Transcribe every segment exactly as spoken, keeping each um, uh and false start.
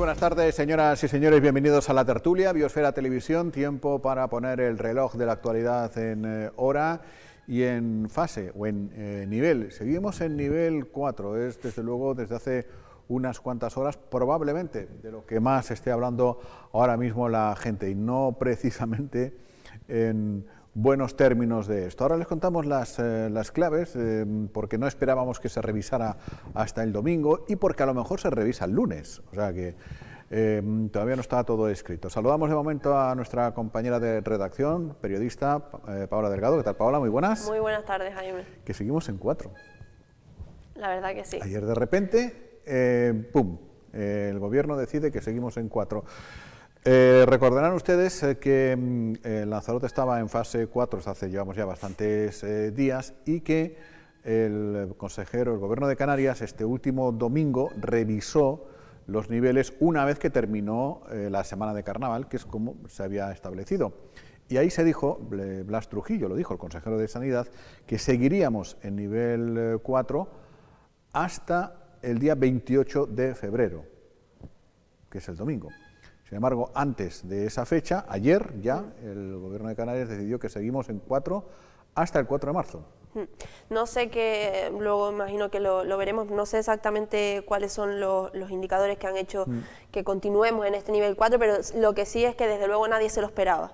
buenas tardes, señoras y señores, bienvenidos a la tertulia, Biosfera Televisión, tiempo para poner el reloj de la actualidad en eh, hora y en fase o en eh, nivel. Seguimos en nivel cuatro, es desde luego desde hace unas cuantas horas, probablemente de lo que más esté hablando ahora mismo la gente y no precisamente en buenos términos de esto. Ahora les contamos las, eh, las claves, eh, porque no esperábamos que se revisara hasta el domingo y porque a lo mejor se revisa el lunes, o sea que eh, todavía no está todo escrito. Saludamos de momento a nuestra compañera de redacción, periodista, eh, Paola Delgado. ¿Qué tal, Paola? Muy buenas. Muy buenas tardes, Jaime. Que seguimos en cuatro. La verdad que sí. Ayer de repente, eh, ¡pum!, eh, el gobierno decide que seguimos en cuatro. Eh, recordarán ustedes eh, que eh, Lanzarote estaba en fase cuatro, hace llevamos ya bastantes eh, días, y que el consejero, el gobierno de Canarias, este último domingo revisó los niveles una vez que terminó eh, la semana de carnaval, que es como se había establecido. Y ahí se dijo, Blas Trujillo lo dijo, el consejero de Sanidad, que seguiríamos en nivel cuatro hasta el día veintiocho de febrero, que es el domingo. Sin embargo, antes de esa fecha, ayer ya, el gobierno de Canarias decidió que seguimos en cuatro hasta el cuatro de marzo. No sé qué, luego imagino que lo, lo veremos, no sé exactamente cuáles son los, los indicadores que han hecho mm. que continuemos en este nivel cuatro, pero lo que sí es que desde luego nadie se lo esperaba.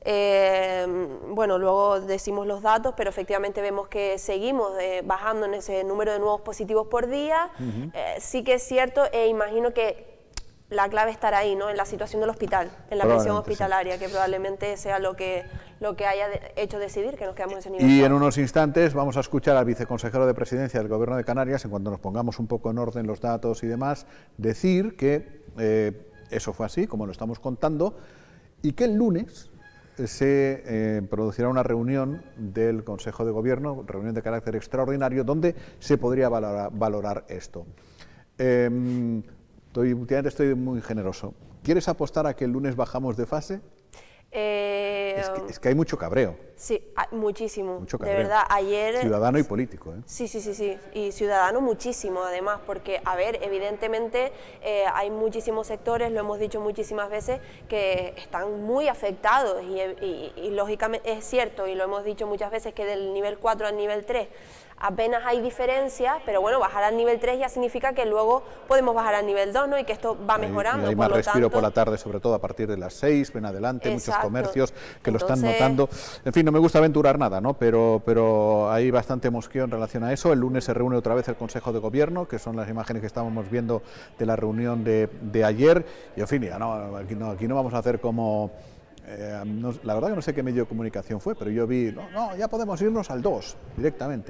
Eh, bueno, luego decimos los datos, pero efectivamente vemos que seguimos eh, bajando en ese número de nuevos positivos por día. Uh-huh. eh, sí que es cierto, e imagino que la clave estará ahí, ¿no?, en la situación del hospital, en la presión hospitalaria, sí, que probablemente sea lo que, lo que haya de, hecho decidir que nos quedamos en ese nivel. Y en unos instantes vamos a escuchar al viceconsejero de Presidencia del Gobierno de Canarias, en cuanto nos pongamos un poco en orden los datos y demás, decir que eh, eso fue así, como lo estamos contando, y que el lunes se eh, producirá una reunión del Consejo de Gobierno, reunión de carácter extraordinario, donde se podría valorar, valorar esto. Eh, Estoy, últimamente estoy muy generoso. ¿Quieres apostar a que el lunes bajamos de fase? Eh, es, que, es que hay mucho cabreo. Sí, muchísimo. Mucho cabreo. De verdad, ayer... Ciudadano y político, ¿eh? Sí, sí, sí, sí. Y ciudadano muchísimo, además, porque, a ver, evidentemente eh, hay muchísimos sectores, lo hemos dicho muchísimas veces, que están muy afectados y, y, y lógicamente es cierto, y lo hemos dicho muchas veces, que del nivel cuatro al nivel tres apenas hay diferencias, pero bueno, bajar al nivel tres ya significa que luego podemos bajar al nivel dos, ¿no?, y que esto va mejorando. Y hay más respiro por la tarde, sobre todo a partir de las seis, ven adelante, exacto, muchos comercios que lo están notando. En fin, no me gusta aventurar nada, ¿no?, pero, pero hay bastante mosqueo en relación a eso. El lunes se reúne otra vez el Consejo de Gobierno, que son las imágenes que estábamos viendo de la reunión de, de ayer, y en fin, ya no, aquí, no, aquí no vamos a hacer como... Eh, no, la verdad que no sé qué medio de comunicación fue, pero yo vi, no, no, ya podemos irnos al dos directamente.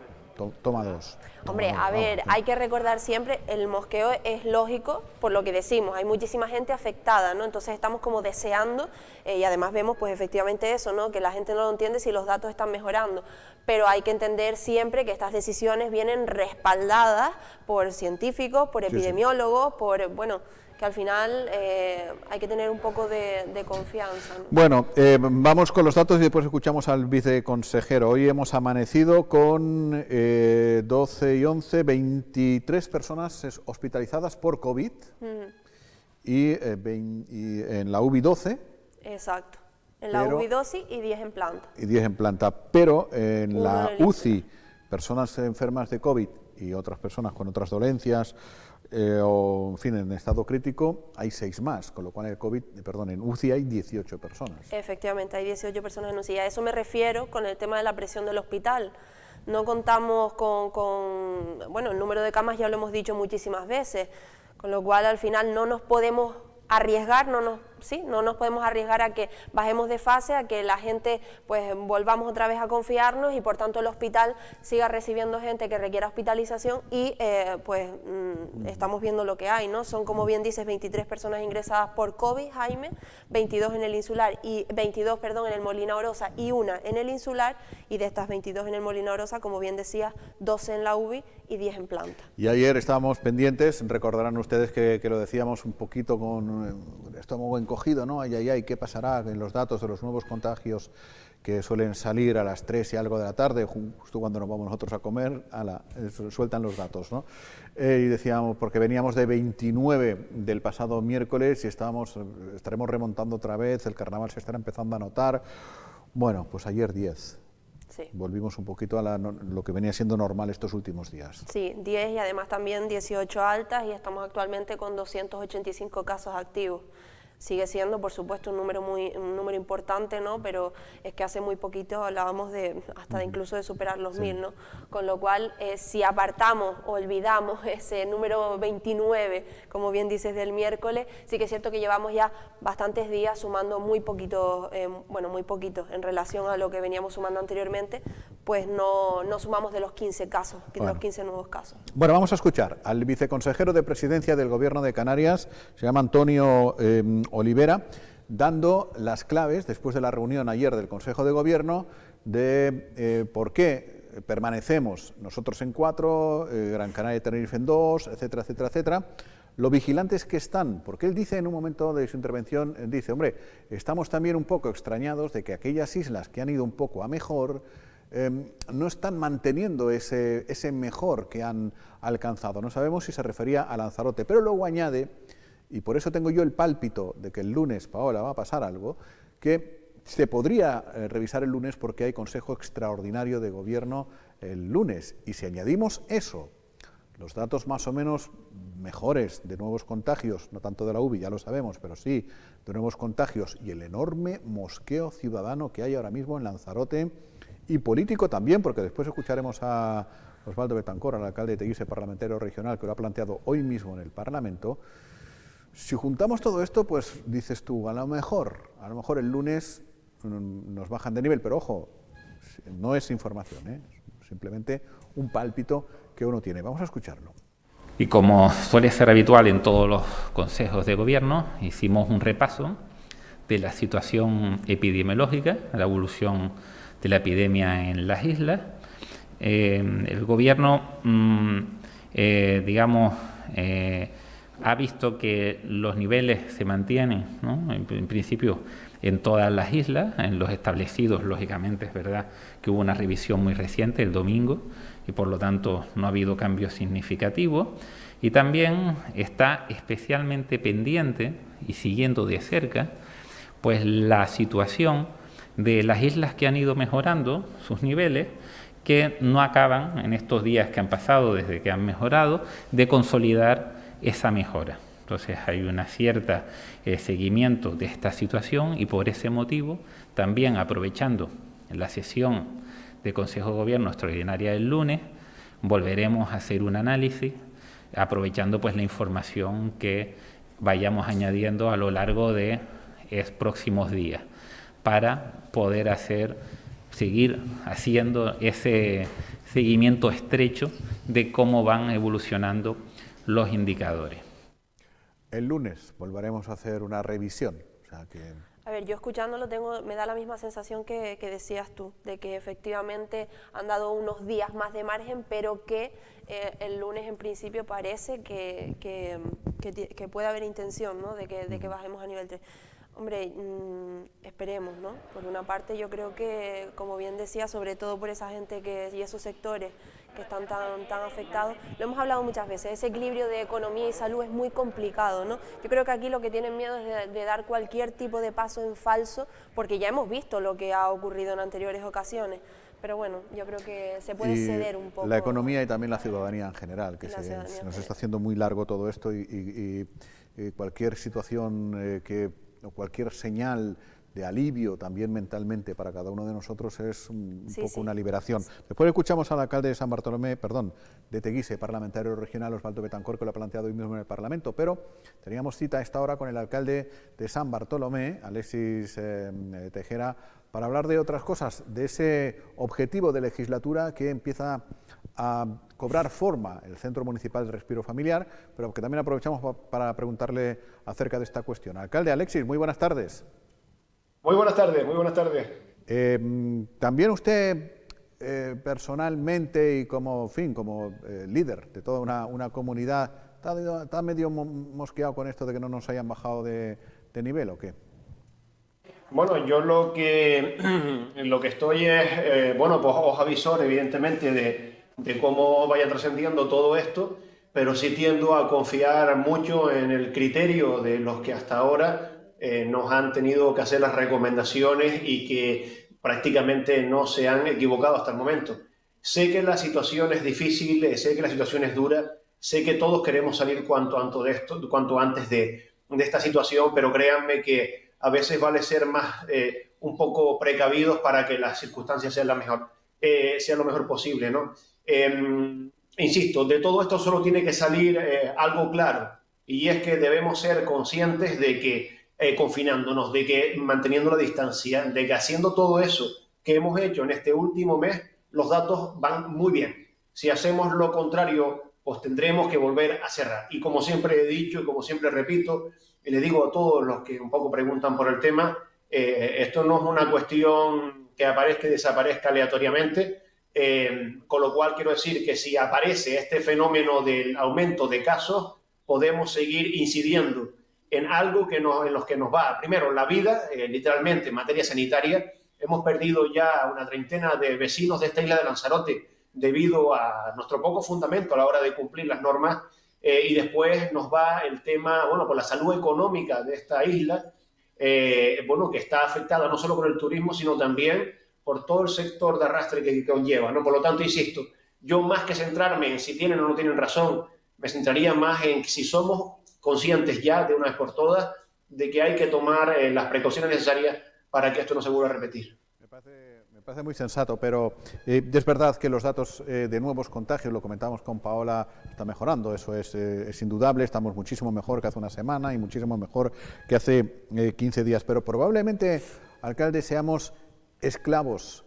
Toma dos. Hombre, a ver, hay que recordar siempre, el mosqueo es lógico por lo que decimos, hay muchísima gente afectada, ¿no? Entonces estamos como deseando, eh, y además vemos pues efectivamente eso, ¿no?, que la gente no lo entiende si los datos están mejorando, pero hay que entender siempre que estas decisiones vienen respaldadas por científicos, por epidemiólogos, sí, sí, por, bueno, que al final eh, hay que tener un poco de, de confianza, ¿no? Bueno, eh, vamos con los datos y después escuchamos al viceconsejero. Hoy hemos amanecido con eh, doce y once, veintitrés personas hospitalizadas por COVID, uh-huh, y, eh, veinte, y en la U B I doce. Exacto, en la pero, U B I doce y diez en planta. Y diez en planta, pero en Uno la en U C I, personas enfermas de COVID y otras personas con otras dolencias, Eh, o en fin, en estado crítico hay seis más, con lo cual en el COVID, perdón, en U C I hay dieciocho personas. Efectivamente, hay dieciocho personas en U C I. A eso me refiero con el tema de la presión del hospital. No contamos con, con, bueno, el número de camas ya lo hemos dicho muchísimas veces, con lo cual al final no nos podemos arriesgar, no nos, sí, no nos podemos arriesgar a que bajemos de fase, a que la gente pues volvamos otra vez a confiarnos y por tanto el hospital siga recibiendo gente que requiera hospitalización y eh, pues mmm, estamos viendo lo que hay, ¿no? Son, como bien dices, veintitrés personas ingresadas por COVID, Jaime, veintidós en el insular y veintidós, perdón, en el Molina Orosa y una en el insular, y de estas veintidós en el Molina Orosa, como bien decías, doce en la U B I y diez en planta. Y ayer estábamos pendientes, recordarán ustedes que, que lo decíamos un poquito con estómago encogido, ¿no? Ay, ay, ay, ¿qué pasará en los datos de los nuevos contagios que suelen salir a las tres y algo de la tarde, justo cuando nos vamos nosotros a comer, a la, sueltan los datos, ¿no? Eh, y decíamos, porque veníamos de veintinueve del pasado miércoles y estábamos, estaremos remontando otra vez, el carnaval se estará empezando a notar. Bueno, pues ayer diez. Sí. Volvimos un poquito a la, lo que venía siendo normal estos últimos días. Sí, diez y además también dieciocho altas y estamos actualmente con doscientos ochenta y cinco casos activos. Sigue siendo, por supuesto, un número muy un número importante, ¿no? Pero es que hace muy poquito hablábamos de hasta de incluso de superar los sí. mil, ¿no? Con lo cual, eh, si apartamos o olvidamos ese número veintinueve, como bien dices, del miércoles, sí que es cierto que llevamos ya bastantes días sumando muy poquitos, eh, bueno, muy poquitos en relación a lo que veníamos sumando anteriormente, pues no, no sumamos de los quince casos, de bueno. los quince nuevos casos. Bueno, vamos a escuchar al viceconsejero de Presidencia del Gobierno de Canarias, se llama Antonio eh, Olivera, dando las claves, después de la reunión ayer del Consejo de Gobierno, de eh, por qué permanecemos nosotros en cuatro, eh, Gran Canaria y Tenerife en dos, etcétera, etcétera, etcétera, lo vigilantes que están, porque él dice en un momento de su intervención, dice, hombre, estamos también un poco extrañados de que aquellas islas que han ido un poco a mejor, eh, no están manteniendo ese, ese mejor que han alcanzado. No sabemos si se refería a Lanzarote, pero luego añade, y por eso tengo yo el pálpito de que el lunes, Paola, va a pasar algo, que se podría eh, revisar el lunes porque hay Consejo Extraordinario de Gobierno el lunes. Y si añadimos eso, los datos más o menos mejores de nuevos contagios, no tanto de la U B I, ya lo sabemos, pero sí de nuevos contagios, y el enorme mosqueo ciudadano que hay ahora mismo en Lanzarote, y político también, porque después escucharemos a Osvaldo Betancor, al alcalde de Teguise, parlamentario regional, que lo ha planteado hoy mismo en el Parlamento. Si juntamos todo esto, pues dices tú, a lo mejor, a lo mejor el lunes nos bajan de nivel, pero ojo, no es información, ¿eh? Simplemente un pálpito que uno tiene. Vamos a escucharlo. Y como suele ser habitual en todos los consejos de gobierno, hicimos un repaso de la situación epidemiológica, la evolución de la epidemia en las islas. Eh, el gobierno, mmm, eh, digamos, eh, ha visto que los niveles se mantienen, ¿no? en, en principio en todas las islas, en los establecidos, lógicamente, es verdad que hubo una revisión muy reciente el domingo y por lo tanto no ha habido cambios significativos, y también está especialmente pendiente y siguiendo de cerca pues la situación de las islas que han ido mejorando sus niveles, que no acaban en estos días que han pasado desde que han mejorado de consolidar esa mejora. Entonces hay una cierta eh, seguimiento de esta situación, y por ese motivo también, aprovechando la sesión de Consejo de Gobierno extraordinaria del lunes, volveremos a hacer un análisis aprovechando pues la información que vayamos añadiendo a lo largo de los próximos días, para poder hacer, seguir haciendo ese seguimiento estrecho de cómo van evolucionando los indicadores. El lunes volveremos a hacer una revisión. O sea que... A ver, yo escuchándolo tengo, me da la misma sensación que, que decías tú, de que efectivamente han dado unos días más de margen, pero que eh, el lunes en principio parece que, que, que, que puede haber intención, ¿no? de, que, de que bajemos a nivel tres. Hombre, mmm, esperemos, ¿no? Por una parte yo creo que, como bien decía, sobre todo por esa gente que, y esos sectores que están tan, tan afectados, lo hemos hablado muchas veces, ese equilibrio de economía y salud es muy complicado, ¿no? Yo creo que aquí lo que tienen miedo es de, de dar cualquier tipo de paso en falso, porque ya hemos visto lo que ha ocurrido en anteriores ocasiones. Pero bueno, yo creo que se puede y ceder un poco. La economía y también la ciudadanía en general, que se, se nos está haciendo muy largo todo esto, y, y, y cualquier situación eh, que, o cualquier señal de alivio también mentalmente para cada uno de nosotros es un sí, poco sí. una liberación. Sí. Después escuchamos al alcalde de San Bartolomé, perdón, de Teguise, parlamentario regional, Osvaldo Betancor, que lo ha planteado hoy mismo en el Parlamento, pero teníamos cita a esta hora con el alcalde de San Bartolomé, Alexis eh, Tejera, para hablar de otras cosas, de ese objetivo de legislatura que empieza a cobrar forma, el Centro Municipal de Respiro Familiar, pero que también aprovechamos pa para preguntarle acerca de esta cuestión. Alcalde, Alexis, muy buenas tardes. Muy buenas tardes, muy buenas tardes. Eh, también usted eh, personalmente y como, fin, como eh, líder de toda una, una comunidad, ¿está, está medio mosqueado con esto de que no nos hayan bajado de, de nivel o qué? Bueno, yo lo que, lo que estoy es, eh, bueno, pues os avisor, evidentemente, de, de cómo vaya trascendiendo todo esto, pero sí tiendo a confiar mucho en el criterio de los que hasta ahora eh, nos han tenido que hacer las recomendaciones y que prácticamente no se han equivocado hasta el momento. Sé que la situación es difícil, sé que la situación es dura, sé que todos queremos salir cuanto antes de esto, cuanto antes de, de esta situación, pero créanme que a veces vale ser más eh, un poco precavidos para que las circunstancias sean, la mejor, eh, sean lo mejor posible, ¿no? Eh, insisto, de todo esto solo tiene que salir eh, algo claro, y es que debemos ser conscientes de que eh, confinándonos, de que manteniendo la distancia, de que haciendo todo eso que hemos hecho en este último mes, los datos van muy bien. Si hacemos lo contrario, pues tendremos que volver a cerrar. Y como siempre he dicho y como siempre repito, y le digo a todos los que un poco preguntan por el tema, eh, esto no es una cuestión que aparezca y desaparezca aleatoriamente, eh, con lo cual quiero decir que si aparece este fenómeno del aumento de casos, podemos seguir incidiendo en algo que nos, en los que nos va, primero, la vida, eh, literalmente, en materia sanitaria. Hemos perdido ya una treintena de vecinos de esta isla de Lanzarote debido a nuestro poco fundamento a la hora de cumplir las normas. Eh, y después nos va el tema, bueno, por la salud económica de esta isla, eh, bueno, que está afectada no solo por el turismo, sino también por todo el sector de arrastre que, que conlleva, ¿no? Por lo tanto, insisto, yo más que centrarme en si tienen o no tienen razón, me centraría más en si somos conscientes ya de una vez por todas de que hay que tomar eh, las precauciones necesarias para que esto no se vuelva a repetir. Me parece, me parece muy sensato, pero eh, es verdad que los datos eh, de nuevos contagios, lo comentábamos con Paola, está mejorando, eso es, eh, es indudable, estamos muchísimo mejor que hace una semana y muchísimo mejor que hace eh, quince días, pero probablemente, alcalde, seamos esclavos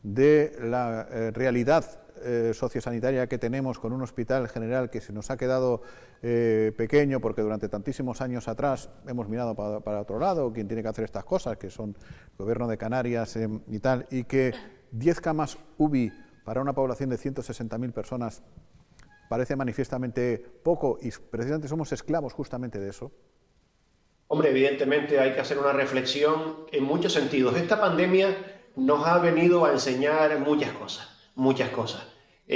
de la eh, realidad eh, sociosanitaria que tenemos con un hospital general que se nos ha quedado eh, pequeño porque durante tantísimos años atrás hemos mirado para, para otro lado, quien tiene que hacer estas cosas, que son el gobierno de Canarias eh, y tal, y que diez camas U B I para una población de ciento sesenta mil personas parece manifiestamente poco y precisamente somos esclavos justamente de eso. Hombre, evidentemente hay que hacer una reflexión en muchos sentidos. Esta pandemia nos ha venido a enseñar muchas cosas, muchas cosas.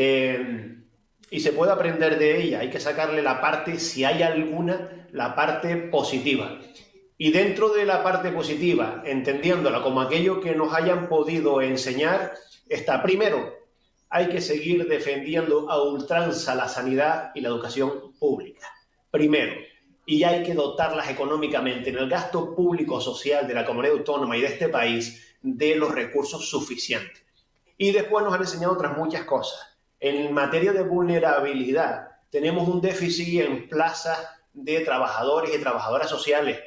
Eh, y se puede aprender de ella, hay que sacarle la parte, si hay alguna, la parte positiva. Y dentro de la parte positiva, entendiéndola como aquello que nos hayan podido enseñar, está primero, hay que seguir defendiendo a ultranza la sanidad y la educación pública. Primero. Y hay que dotarlas económicamente en el gasto público social de la comunidad autónoma y de este país de los recursos suficientes. Y después nos han enseñado otras muchas cosas. En materia de vulnerabilidad, tenemos un déficit en plazas de trabajadores y trabajadoras sociales,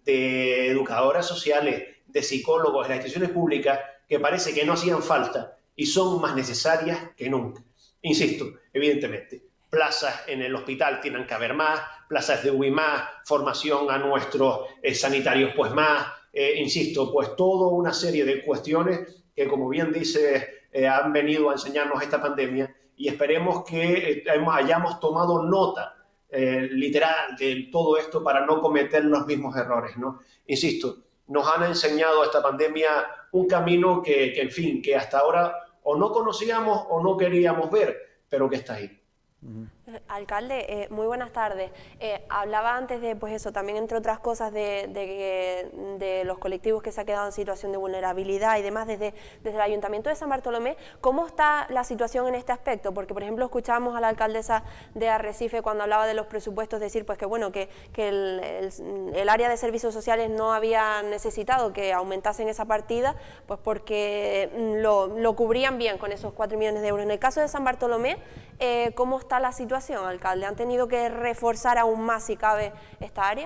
de educadoras sociales, de psicólogos en las instituciones públicas que parece que no hacían falta y son más necesarias que nunca. Insisto, evidentemente, plazas en el hospital tienen que haber más, plazas de U B I más, formación a nuestros eh, sanitarios pues más, eh, insisto, pues toda una serie de cuestiones que, como bien dice, eh, han venido a enseñarnos esta pandemia y esperemos que eh, hayamos tomado nota eh, literal de todo esto para no cometer los mismos errores, ¿no? Insisto, nos han enseñado esta pandemia un camino que, que, en fin, que hasta ahora o no conocíamos o no queríamos ver, pero que está ahí. Uh-huh. Alcalde, eh, muy buenas tardes. Eh, hablaba antes de, pues eso, también entre otras cosas de, de, de los colectivos que se han quedado en situación de vulnerabilidad y demás desde, desde el Ayuntamiento de San Bartolomé. ¿Cómo está la situación en este aspecto? Porque, por ejemplo, escuchábamos a la alcaldesa de Arrecife cuando hablaba de los presupuestos decir pues que bueno, que, que el, el, el área de servicios sociales no había necesitado que aumentasen esa partida, pues porque lo, lo cubrían bien con esos cuatro millones de euros. En el caso de San Bartolomé, eh, ¿cómo está la situación, alcalde? ¿Han tenido que reforzar aún más, si cabe, esta área?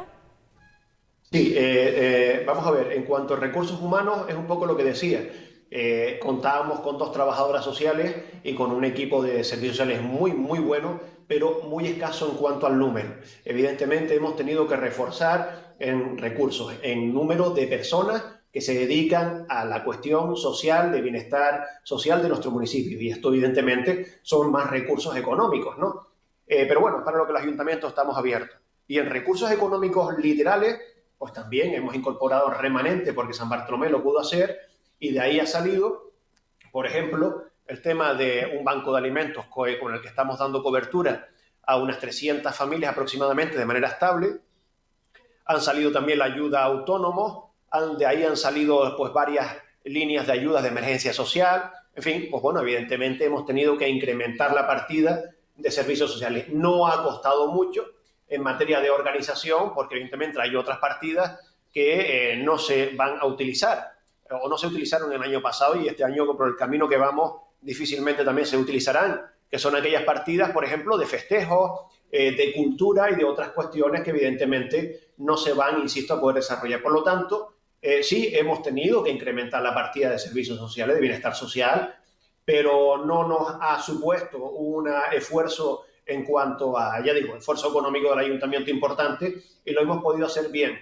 Sí, eh, eh, vamos a ver, en cuanto a recursos humanos, es un poco lo que decía. Eh, contábamos con dos trabajadoras sociales y con un equipo de servicios sociales muy, muy bueno, pero muy escaso en cuanto al número. Evidentemente hemos tenido que reforzar en recursos, en número de personas que se dedican a la cuestión social, de bienestar social de nuestro municipio. Y esto, evidentemente, son más recursos económicos, ¿no? Eh, pero bueno, para lo que los ayuntamientos estamos abiertos. Y en recursos económicos literales, pues también hemos incorporado remanente porque San Bartolomé lo pudo hacer, y de ahí ha salido, por ejemplo, el tema de un banco de alimentos con el que estamos dando cobertura a unas trescientas familias aproximadamente de manera estable. Han salido también la ayuda a autónomos, han, de ahí han salido pues varias líneas de ayudas de emergencia social. En fin, pues bueno, evidentemente hemos tenido que incrementar la partida de servicios sociales. No ha costado mucho en materia de organización, porque evidentemente hay otras partidas que eh, no se van a utilizar o no se utilizaron el año pasado, y este año por el camino que vamos difícilmente también se utilizarán, que son aquellas partidas, por ejemplo, de festejos, eh, de cultura y de otras cuestiones que evidentemente no se van, insisto, a poder desarrollar. Por lo tanto, eh, sí hemos tenido que incrementar la partida de servicios sociales, de bienestar social, pero no nos ha supuesto un esfuerzo en cuanto a, ya digo, esfuerzo económico del ayuntamiento importante, y lo hemos podido hacer bien.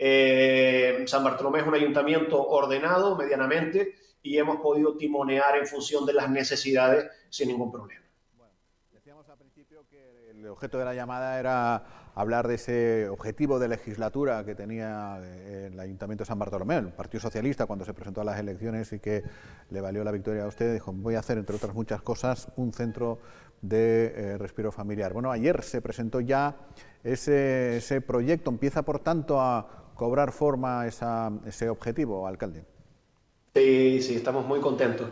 Eh, San Bartolomé es un ayuntamiento ordenado medianamente, y hemos podido timonear en función de las necesidades sin ningún problema. Bueno, decíamos al principio que el objeto de la llamada era hablar de ese objetivo de legislatura que tenía el Ayuntamiento de San Bartolomé, el Partido Socialista, cuando se presentó a las elecciones y que le valió la victoria a usted. Dijo, voy a hacer, entre otras muchas cosas, un centro de eh, respiro familiar. Bueno, ayer se presentó ya ese, ese proyecto. ¿Empieza, por tanto, a cobrar forma esa, ese objetivo, alcalde? Sí, sí, estamos muy contentos,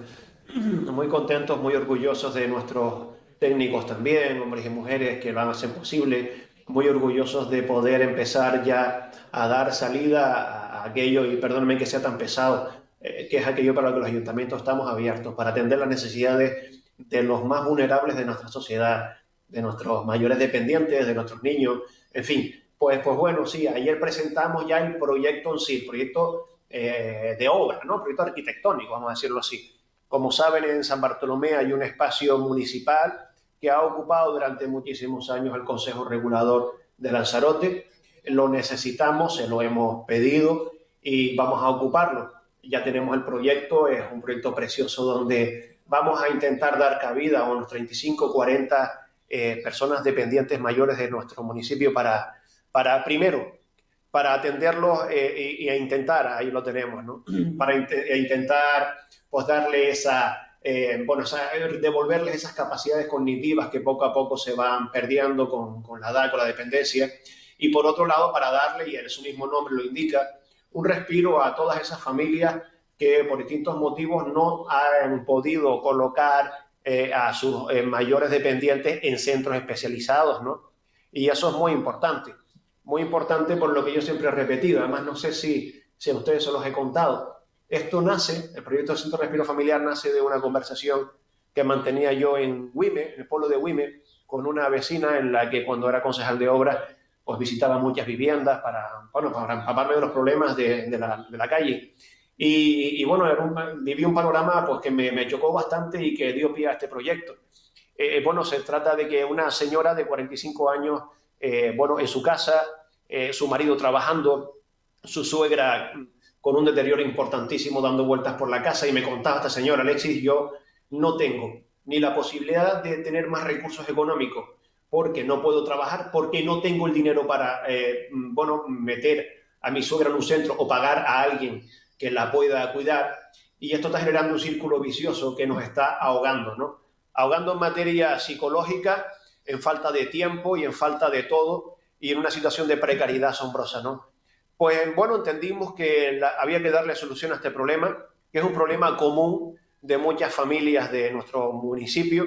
muy contentos, muy orgullosos de nuestros técnicos también, hombres y mujeres que lo van a hacer posible, muy orgullosos de poder empezar ya a dar salida a aquello, y perdónenme que sea tan pesado, eh, que es aquello para lo que los ayuntamientos estamos abiertos, para atender las necesidades de los más vulnerables de nuestra sociedad, de nuestros mayores dependientes, de nuestros niños, en fin. Pues, pues bueno, sí, ayer presentamos ya el proyecto en sí, el proyecto eh, de obra, ¿no? Proyecto arquitectónico, vamos a decirlo así. Como saben, en San Bartolomé hay un espacio municipal que ha ocupado durante muchísimos años el Consejo Regulador de Lanzarote. Lo necesitamos, se lo hemos pedido y vamos a ocuparlo. Ya tenemos el proyecto, es un proyecto precioso donde vamos a intentar dar cabida a unos treinta y cinco, cuarenta eh, personas dependientes mayores de nuestro municipio para... para primero, para atenderlos eh, y, y a intentar, ahí lo tenemos, ¿no? Para int intentar pues darle esa, eh, bueno, esa, devolverles esas capacidades cognitivas que poco a poco se van perdiendo con, con la edad, con la dependencia, y por otro lado para darle, y su mismo nombre lo indica, un respiro a todas esas familias que por distintos motivos no han podido colocar eh, a sus eh, mayores dependientes en centros especializados, ¿no? Y eso es muy importante. Muy importante por lo que yo siempre he repetido, además no sé si, si a ustedes se los he contado. Esto nace, el proyecto del Centro de Respiro Familiar nace de una conversación que mantenía yo en Güime, en el pueblo de Güime, con una vecina en la que cuando era concejal de obras, pues visitaba muchas viviendas para, bueno, para empaparme de los problemas de, de, la, de la calle. Y, y bueno, era un, viví un panorama pues, que me, me chocó bastante y que dio pie a este proyecto. Eh, bueno, se trata de que una señora de cuarenta y cinco años, eh, bueno, en su casa, Eh, su marido trabajando, su suegra con un deterioro importantísimo dando vueltas por la casa, y me contaba esta señora, Alexis, yo no tengo ni la posibilidad de tener más recursos económicos porque no puedo trabajar, porque no tengo el dinero para, eh, bueno, meter a mi suegra en un centro o pagar a alguien que la pueda cuidar, y esto está generando un círculo vicioso que nos está ahogando, ¿no? Ahogando en materia psicológica, en falta de tiempo y en falta de todo, y en una situación de precariedad asombrosa, ¿no? Pues, bueno, entendimos que la, había que darle solución a este problema, que es un problema común de muchas familias de nuestro municipio,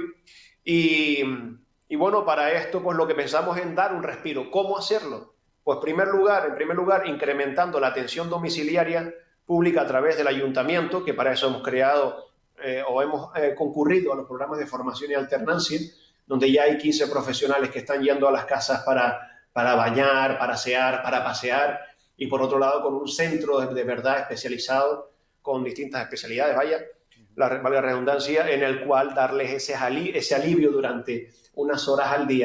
y, y bueno, para esto, pues lo que pensamos es dar un respiro. ¿Cómo hacerlo? Pues, en primer lugar, en primer lugar, incrementando la atención domiciliaria pública a través del ayuntamiento, que para eso hemos creado eh, o hemos eh, concurrido a los programas de formación y alternancia, donde ya hay quince profesionales que están yendo a las casas para para bañar, para asear, para pasear, y por otro lado con un centro de, de verdad especializado, con distintas especialidades, vaya, la, valga la redundancia, en el cual darles ese, ali, ese alivio durante unas horas al día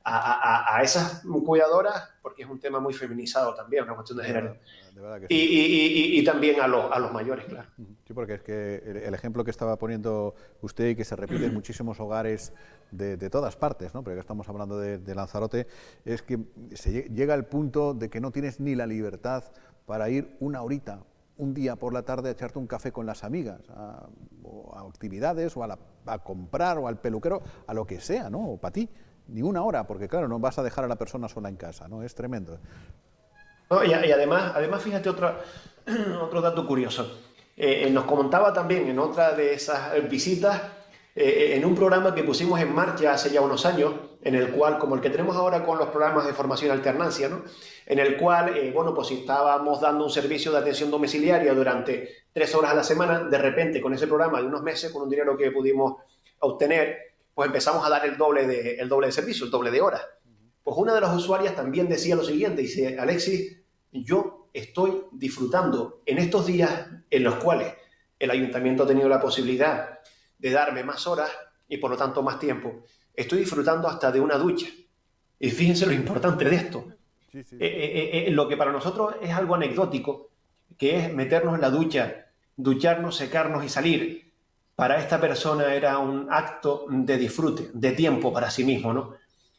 a, a, a esas cuidadoras, porque es un tema muy feminizado también, una cuestión de género. De verdad que sí. y, y, y, y también a los, a los mayores, claro. Sí, porque es que el, el ejemplo que estaba poniendo usted y que se repite en muchísimos hogares de, de todas partes, ¿no? Porque estamos hablando de, de Lanzarote, es que se llega al punto de que no tienes ni la libertad para ir una horita, un día por la tarde, a echarte un café con las amigas, a, o a actividades, o a, la, a comprar, o al peluquero, a lo que sea, ¿no? O para ti, ni una hora, porque claro, no vas a dejar a la persona sola en casa, ¿no? Es tremendo. No, y, y además, además, fíjate otro, otro dato curioso. Eh, nos comentaba también en otra de esas visitas, eh, en un programa que pusimos en marcha hace ya unos años, en el cual, como el que tenemos ahora con los programas de formación alternancia, ¿no? En el cual, eh, bueno, pues si estábamos dando un servicio de atención domiciliaria durante tres horas a la semana, de repente con ese programa de unos meses, con un dinero que pudimos obtener, pues empezamos a dar el doble de, el doble de servicio, el doble de horas. Pues una de las usuarias también decía lo siguiente, dice, Alexis, yo estoy disfrutando en estos días en los cuales el ayuntamiento ha tenido la posibilidad de darme más horas y por lo tanto más tiempo, estoy disfrutando hasta de una ducha. Y fíjense lo importante de esto. Sí, sí. Eh, eh, eh, lo que para nosotros es algo anecdótico, que es meternos en la ducha, ducharnos, secarnos y salir, para esta persona era un acto de disfrute, de tiempo para sí mismo, ¿no?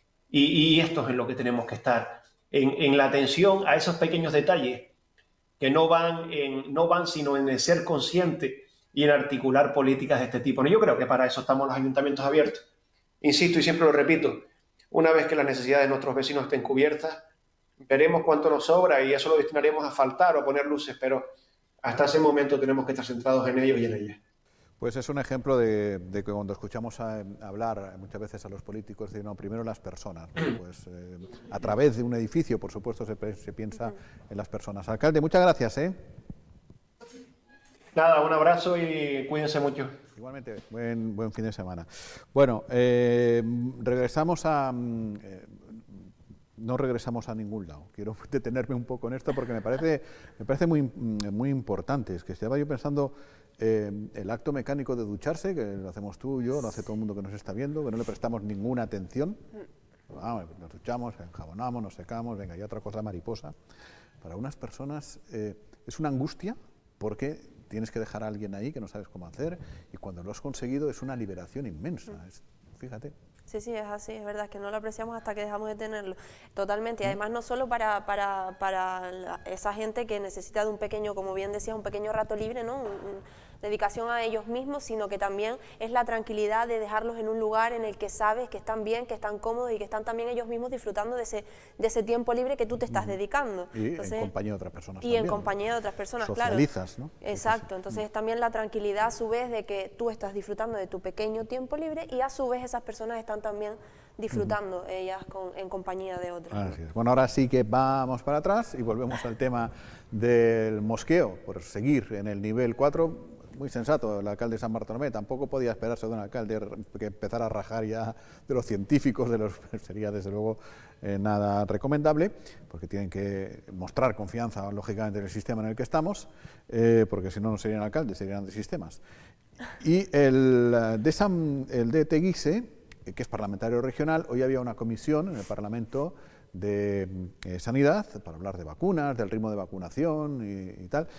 Y, y esto es en lo que tenemos que estar, en, en la atención a esos pequeños detalles que no van, en, no van sino en el ser consciente y en articular políticas de este tipo. ¿No? Yo creo que para eso estamos los ayuntamientos abiertos. Insisto y siempre lo repito, una vez que las necesidades de nuestros vecinos estén cubiertas, veremos cuánto nos sobra y eso lo destinaremos a faltar o a poner luces, pero hasta ese momento tenemos que estar centrados en ellos y en ellas. Pues es un ejemplo de, de que cuando escuchamos a, a hablar muchas veces a los políticos, de no, primero las personas, ¿no? Pues eh, a través de un edificio, por supuesto, se, se piensa en las personas. Alcalde, muchas gracias, ¿eh? Nada, un abrazo y cuídense mucho. Igualmente, buen, buen fin de semana. Bueno, eh, regresamos a... Eh, no regresamos a ningún lado. Quiero detenerme un poco en esto porque me parece, me parece muy, muy importante. Es que estaba yo pensando eh, el acto mecánico de ducharse, que lo hacemos tú y yo, lo hace todo el mundo que nos está viendo, que no le prestamos ninguna atención. Ah, nos duchamos, enjabonamos, nos secamos, venga, y otra cosa mariposa. Para unas personas eh, es una angustia porque tienes que dejar a alguien ahí que no sabes cómo hacer y cuando lo has conseguido es una liberación inmensa. Es, fíjate. Sí, sí, es así, es verdad, es que no lo apreciamos hasta que dejamos de tenerlo, totalmente, y además no solo para, para, para la, esa gente que necesita de un pequeño, como bien decías, un pequeño rato libre, ¿no? Un, un, dedicación a ellos mismos, sino que también es la tranquilidad de dejarlos en un lugar en el que sabes que están bien, que están cómodos y que están también ellos mismos disfrutando de ese, de ese tiempo libre que tú te estás dedicando. Y entonces, en compañía de otras personas Y también, en compañía de otras personas, claro. Socializas, ¿no? Exacto, entonces es también la tranquilidad a su vez de que tú estás disfrutando de tu pequeño tiempo libre y a su vez esas personas están también disfrutando uh-huh. ellas con, en compañía de otros. Así es. Bueno, ahora sí que vamos para atrás y volvemos al tema del mosqueo, por seguir en el nivel cuatro. Muy sensato el alcalde de San Bartolomé, tampoco podía esperarse de un alcalde que empezara a rajar ya de los científicos, de los sería desde luego eh, nada recomendable, porque tienen que mostrar confianza lógicamente en el sistema en el que estamos, eh, porque si no, no serían alcaldes, serían de sistemas. Y el de, San, el de Teguise, que es parlamentario regional, hoy había una comisión en el Parlamento de eh, Sanidad para hablar de vacunas, del ritmo de vacunación y, y tal.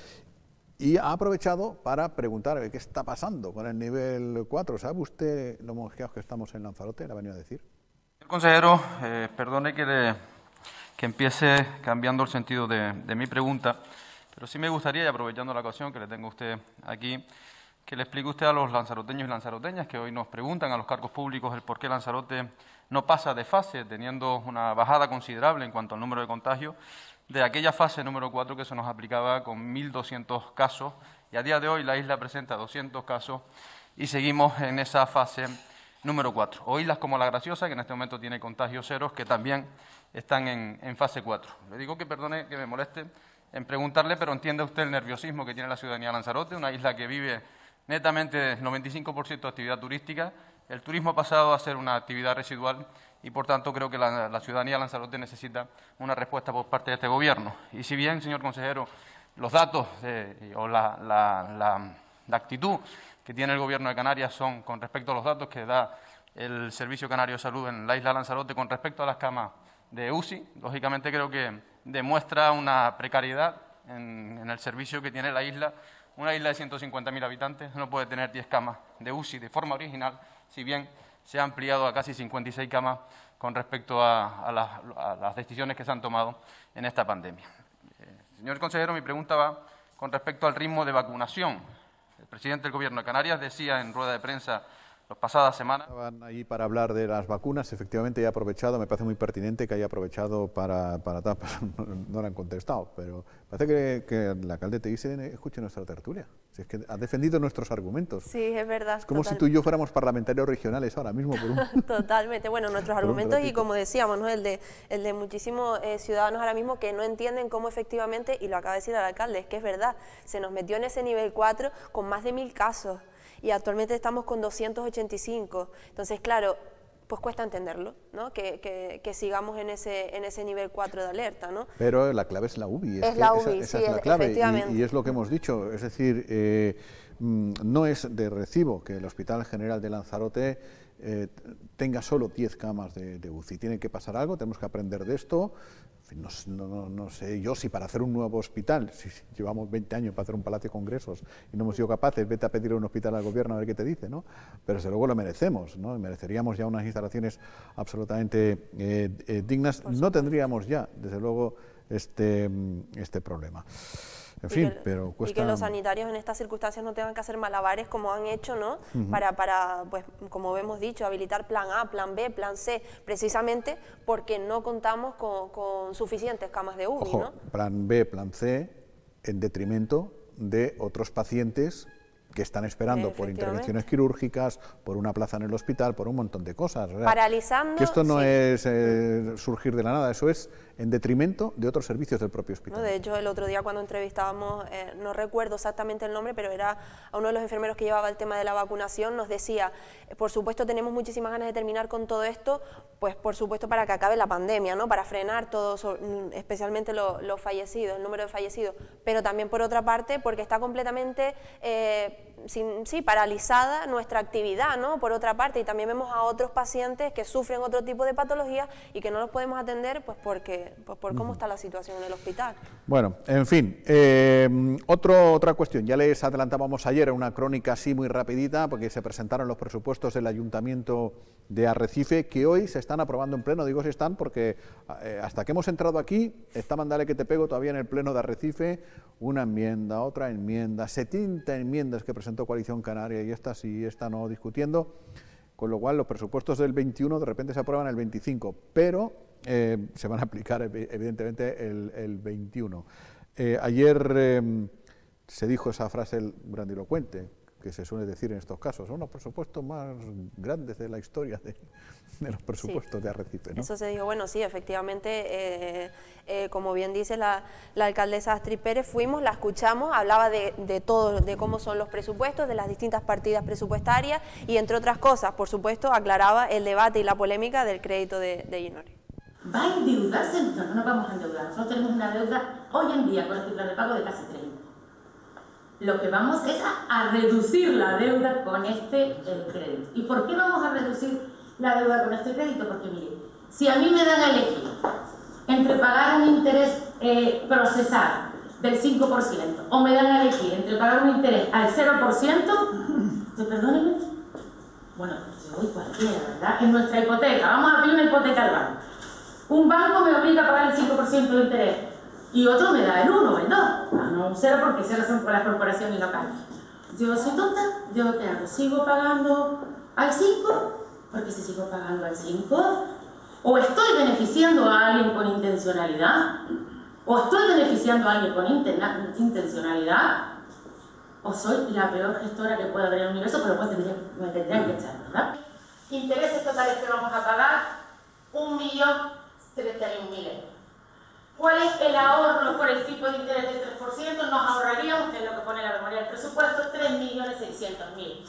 Y ha aprovechado para preguntar qué está pasando con el nivel cuatro. ¿Sabe usted lo mosqueados que estamos en Lanzarote? ¿Le ha venido a decir? Señor consejero, eh, perdone que, le, que empiece cambiando el sentido de, de mi pregunta, pero sí me gustaría, y aprovechando la ocasión que le tengo a usted aquí, que le explique usted a los lanzaroteños y lanzaroteñas que hoy nos preguntan a los cargos públicos el por qué Lanzarote no pasa de fase, teniendo una bajada considerable en cuanto al número de contagios, de aquella fase número cuatro que se nos aplicaba con mil doscientos casos, y a día de hoy la isla presenta doscientos casos y seguimos en esa fase número cuatro. O islas como La Graciosa, que en este momento tiene contagios ceros, que también están en, en fase cuatro. Le digo que perdone que me moleste en preguntarle, pero entiende usted el nerviosismo que tiene la ciudadanía de Lanzarote, una isla que vive netamente el noventa y cinco por ciento de actividad turística. El turismo ha pasado a ser una actividad residual y, por tanto, creo que la, la ciudadanía de Lanzarote necesita una respuesta por parte de este Gobierno. Y si bien, señor consejero, los datos eh, o la, la, la, la actitud que tiene el Gobierno de Canarias son con respecto a los datos que da el Servicio Canario de Salud en la isla Lanzarote con respecto a las camas de U C I. Lógicamente creo que demuestra una precariedad en, en el servicio que tiene la isla. Una isla de ciento cincuenta mil habitantes no puede tener diez camas de U C I de forma original, si bien se ha ampliado a casi cincuenta y seis camas con respecto a, a, las, a las decisiones que se han tomado en esta pandemia. Eh, señor consejero, mi pregunta va con respecto al ritmo de vacunación. El presidente del Gobierno de Canarias decía en rueda de prensa las pasadas semanas. Estaban ahí para hablar de las vacunas, efectivamente he aprovechado, me parece muy pertinente que haya aprovechado para, para tal, no, no le han contestado, pero parece que, que el alcalde te dice, escuche nuestra tertulia, si es que ha defendido nuestros argumentos. Sí, es verdad. Es como total. si tú y yo fuéramos parlamentarios regionales ahora mismo. Por un... Totalmente, bueno, nuestros argumentos y como decíamos, ¿no? el, de, el de muchísimos eh, ciudadanos ahora mismo que no entienden cómo efectivamente, y lo acaba de decir el alcalde, es que es verdad, se nos metió en ese nivel cuatro con más de mil casos. Y actualmente estamos con doscientos ochenta y cinco. Entonces, claro, pues cuesta entenderlo, ¿no? Que, que, que sigamos en ese, en ese nivel cuatro de alerta, ¿no? Pero la clave es la U B I. Es, es que la esa, U B I, esa sí, es la clave. efectivamente. Y, y es lo que hemos dicho. Es decir, eh, no es de recibo que el Hospital General de Lanzarote eh, tenga solo diez camas de, de U C I. Tiene que pasar algo, tenemos que aprender de esto. No, no, no sé yo si para hacer un nuevo hospital, si llevamos veinte años para hacer un palacio de congresos y no hemos sido capaces, vete a pedir un hospital al gobierno a ver qué te dice, ¿no? Pero desde luego lo merecemos, ¿no? Y mereceríamos ya unas instalaciones absolutamente eh, eh, dignas. No tendríamos ya, desde luego, este, este problema. En fin, que, pero cuesta... Y que los sanitarios en estas circunstancias no tengan que hacer malabares como han hecho, ¿no? Uh-huh. Para, para, pues, como hemos dicho, habilitar plan A, plan B, plan C, precisamente porque no contamos con, con suficientes camas de U B I, Ojo, ¿no? plan B, plan C, en detrimento de otros pacientes que están esperando por intervenciones quirúrgicas, por una plaza en el hospital, por un montón de cosas. ¿Verdad? Paralizando... Que esto no sí. es eh, surgir de la nada, eso es en detrimento de otros servicios del propio hospital. No, de hecho, el otro día cuando entrevistábamos, eh, no recuerdo exactamente el nombre, pero era a uno de los enfermeros que llevaba el tema de la vacunación, nos decía, eh, por supuesto tenemos muchísimas ganas de terminar con todo esto, pues por supuesto para que acabe la pandemia, ¿no? Para frenar todo, especialmente los lo fallecidos, el número de fallecidos, pero también por otra parte porque está completamente... Eh, Sin, sí, paralizada nuestra actividad, ¿no? Por otra parte, y también vemos a otros pacientes que sufren otro tipo de patologías y que no los podemos atender pues porque pues por cómo está la situación en el hospital. Bueno, en fin, eh, otro, otra cuestión, ya les adelantábamos ayer una crónica así muy rapidita porque se presentaron los presupuestos del Ayuntamiento de Arrecife que hoy se están aprobando en pleno, digo se están porque eh, hasta que hemos entrado aquí estaban dale que te pego todavía en el pleno de Arrecife, una enmienda, otra enmienda, setenta enmiendas que presentó Coalición Canaria y esta sí, esta no, discutiendo, con lo cual los presupuestos del veintiuno de repente se aprueban el veinticinco, pero eh, se van a aplicar evidentemente el, el veintiuno. Eh, ayer eh, se dijo esa frase grandilocuente que se suele decir en estos casos, son los presupuestos más grandes de la historia de, de los presupuestos sí. de Arrecife, ¿no? Eso se dijo, bueno, sí, efectivamente, eh, eh, como bien dice la, la alcaldesa Astrid Pérez, fuimos, la escuchamos, hablaba de, de todo, de cómo son los presupuestos, de las distintas partidas presupuestarias y, entre otras cosas, por supuesto, aclaraba el debate y la polémica del crédito de, de Inori. ¿Va a endeudarse? No, no nos vamos a endeudar. Nosotros tenemos una deuda hoy en día con este plan de pago de casi tres. Lo que vamos es a, a reducir la deuda con este eh, crédito. ¿Y por qué vamos a reducir la deuda con este crédito? Porque mire, si a mí me dan a elegir entre pagar un interés eh, procesal del cinco por ciento o me dan a elegir entre pagar un interés al cero por ciento, perdónenme, bueno, yo voy cualquiera, ¿verdad? En nuestra hipoteca, vamos a pedir una hipoteca al banco. Un banco me obliga a pagar el cinco por ciento de interés y otro me da el uno o el dos, no un cero porque cero son por las corporaciones locales. Yo soy tonta, yo te hago, sigo pagando al cinco, porque si sigo pagando al cinco, o estoy beneficiando a alguien con intencionalidad, o estoy beneficiando a alguien con intencionalidad, o soy la peor gestora que puede haber en el universo, pero pues tendría, me tendrían que echar, ¿verdad? Intereses totales que vamos a pagar, un millón treinta y un mil euros. ¿Cuál es el ahorro por el tipo de interés del tres por ciento? Nos ahorraríamos, que es lo que pone la memoria del presupuesto, tres millones seiscientos mil.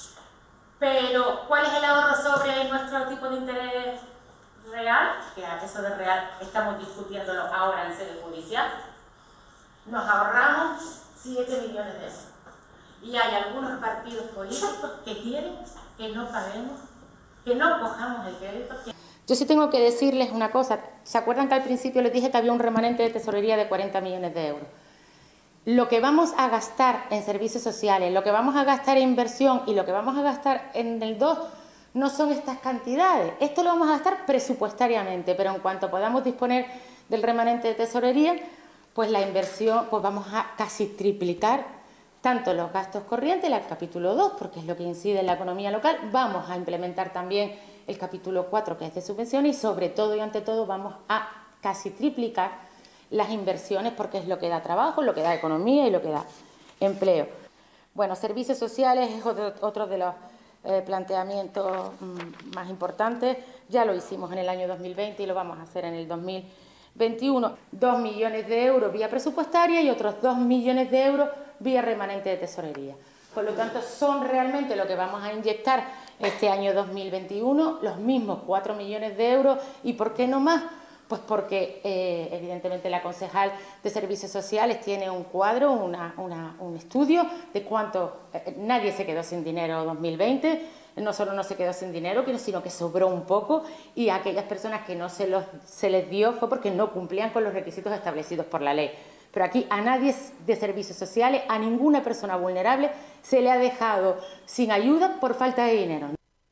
Pero, ¿cuál es el ahorro sobre nuestro tipo de interés real? Que eso de real estamos discutiéndolo ahora en sede judicial. Nos ahorramos siete millones de euros. Y hay algunos partidos políticos que quieren que no paguemos que no cojamos el crédito. Yo sí tengo que decirles una cosa. ¿Se acuerdan que al principio les dije que había un remanente de tesorería de cuarenta millones de euros? Lo que vamos a gastar en servicios sociales, lo que vamos a gastar en inversión y lo que vamos a gastar en el dos no son estas cantidades. Esto lo vamos a gastar presupuestariamente, pero en cuanto podamos disponer del remanente de tesorería, pues la inversión, pues vamos a casi triplicar tanto los gastos corrientes, el capítulo dos, porque es lo que incide en la economía local. Vamos a implementar también el capítulo cuatro, que es de subvenciones, y sobre todo y ante todo vamos a casi triplicar las inversiones, porque es lo que da trabajo, lo que da economía y lo que da empleo. Bueno, servicios sociales es otro, otro de los eh, planteamientos mmm, más importantes. Ya lo hicimos en el año dos mil veinte y lo vamos a hacer en el dos mil veintiuno. Dos millones de euros vía presupuestaria y otros dos millones de euros vía remanente de tesorería. Por lo tanto, son realmente lo que vamos a inyectar este año dos mil veintiuno, los mismos cuatro millones de euros. ¿Y por qué no más? Pues porque eh, evidentemente la concejal de Servicios Sociales tiene un cuadro, una, una, un estudio de cuánto, eh, nadie se quedó sin dinero en dos mil veinte, no solo no se quedó sin dinero, sino que sobró un poco, y a aquellas personas que no se, los, se les dio fue porque no cumplían con los requisitos establecidos por la ley. Pero aquí a nadie de Servicios Sociales, a ninguna persona vulnerable, se le ha dejado sin ayuda por falta de dinero.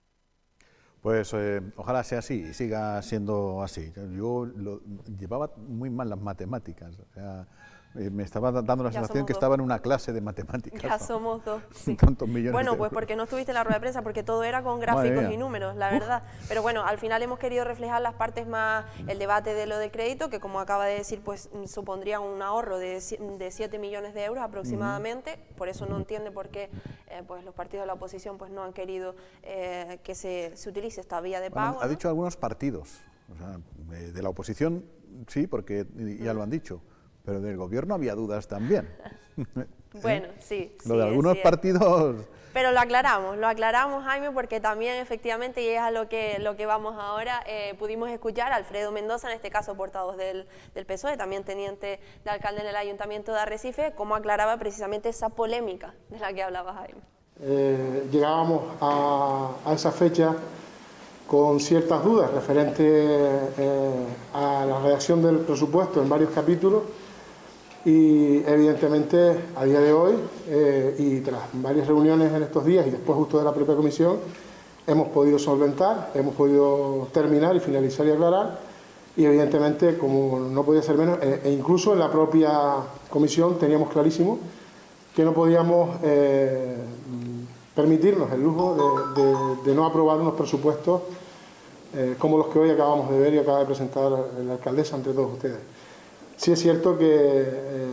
Pues eh, ojalá sea así y siga siendo así. Yo lo, llevaba muy mal las matemáticas, o sea, eh, me estaba dando la Ya sensación que dos. estaba en una clase de matemáticas. Ya somos dos. Sí. Tantos millones Bueno, de pues euros. porque no estuviste en la rueda de prensa, porque todo era con Madre gráficos mía. y números, la verdad. Pero bueno, al final hemos querido reflejar las partes más, el debate de lo del crédito, que como acaba de decir, pues supondría un ahorro de, de siete millones de euros aproximadamente. Uh-huh. Por eso no entiende por qué eh, pues los partidos de la oposición pues no han querido eh, que se, se utilice esta vía de pago. Bueno, ha ¿no? dicho algunos partidos, o sea, de, de la oposición sí, porque ya uh-huh. lo han dicho. Pero del gobierno había dudas también. Bueno, sí. Lo sí, de algunos partidos... Pero lo aclaramos, lo aclaramos, Jaime, porque también efectivamente, y es a lo que, lo que vamos ahora, eh, pudimos escuchar a Alfredo Mendoza, en este caso portavoz del, del P S O E, también teniente de alcalde en el Ayuntamiento de Arrecife, cómo aclaraba precisamente esa polémica de la que hablaba Jaime. Eh, llegábamos a, a esa fecha con ciertas dudas referentes eh, a la redacción del presupuesto en varios capítulos, y evidentemente a día de hoy eh, y tras varias reuniones en estos días y después justo de la propia comisión hemos podido solventar, hemos podido terminar y finalizar y aclarar, y evidentemente, como no podía ser menos, e, e incluso en la propia comisión teníamos clarísimo que no podíamos eh, permitirnos el lujo de, de, de no aprobar unos presupuestos eh, como los que hoy acabamos de ver y acaba de presentar la alcaldesa ante todos ustedes. Sí es cierto que eh,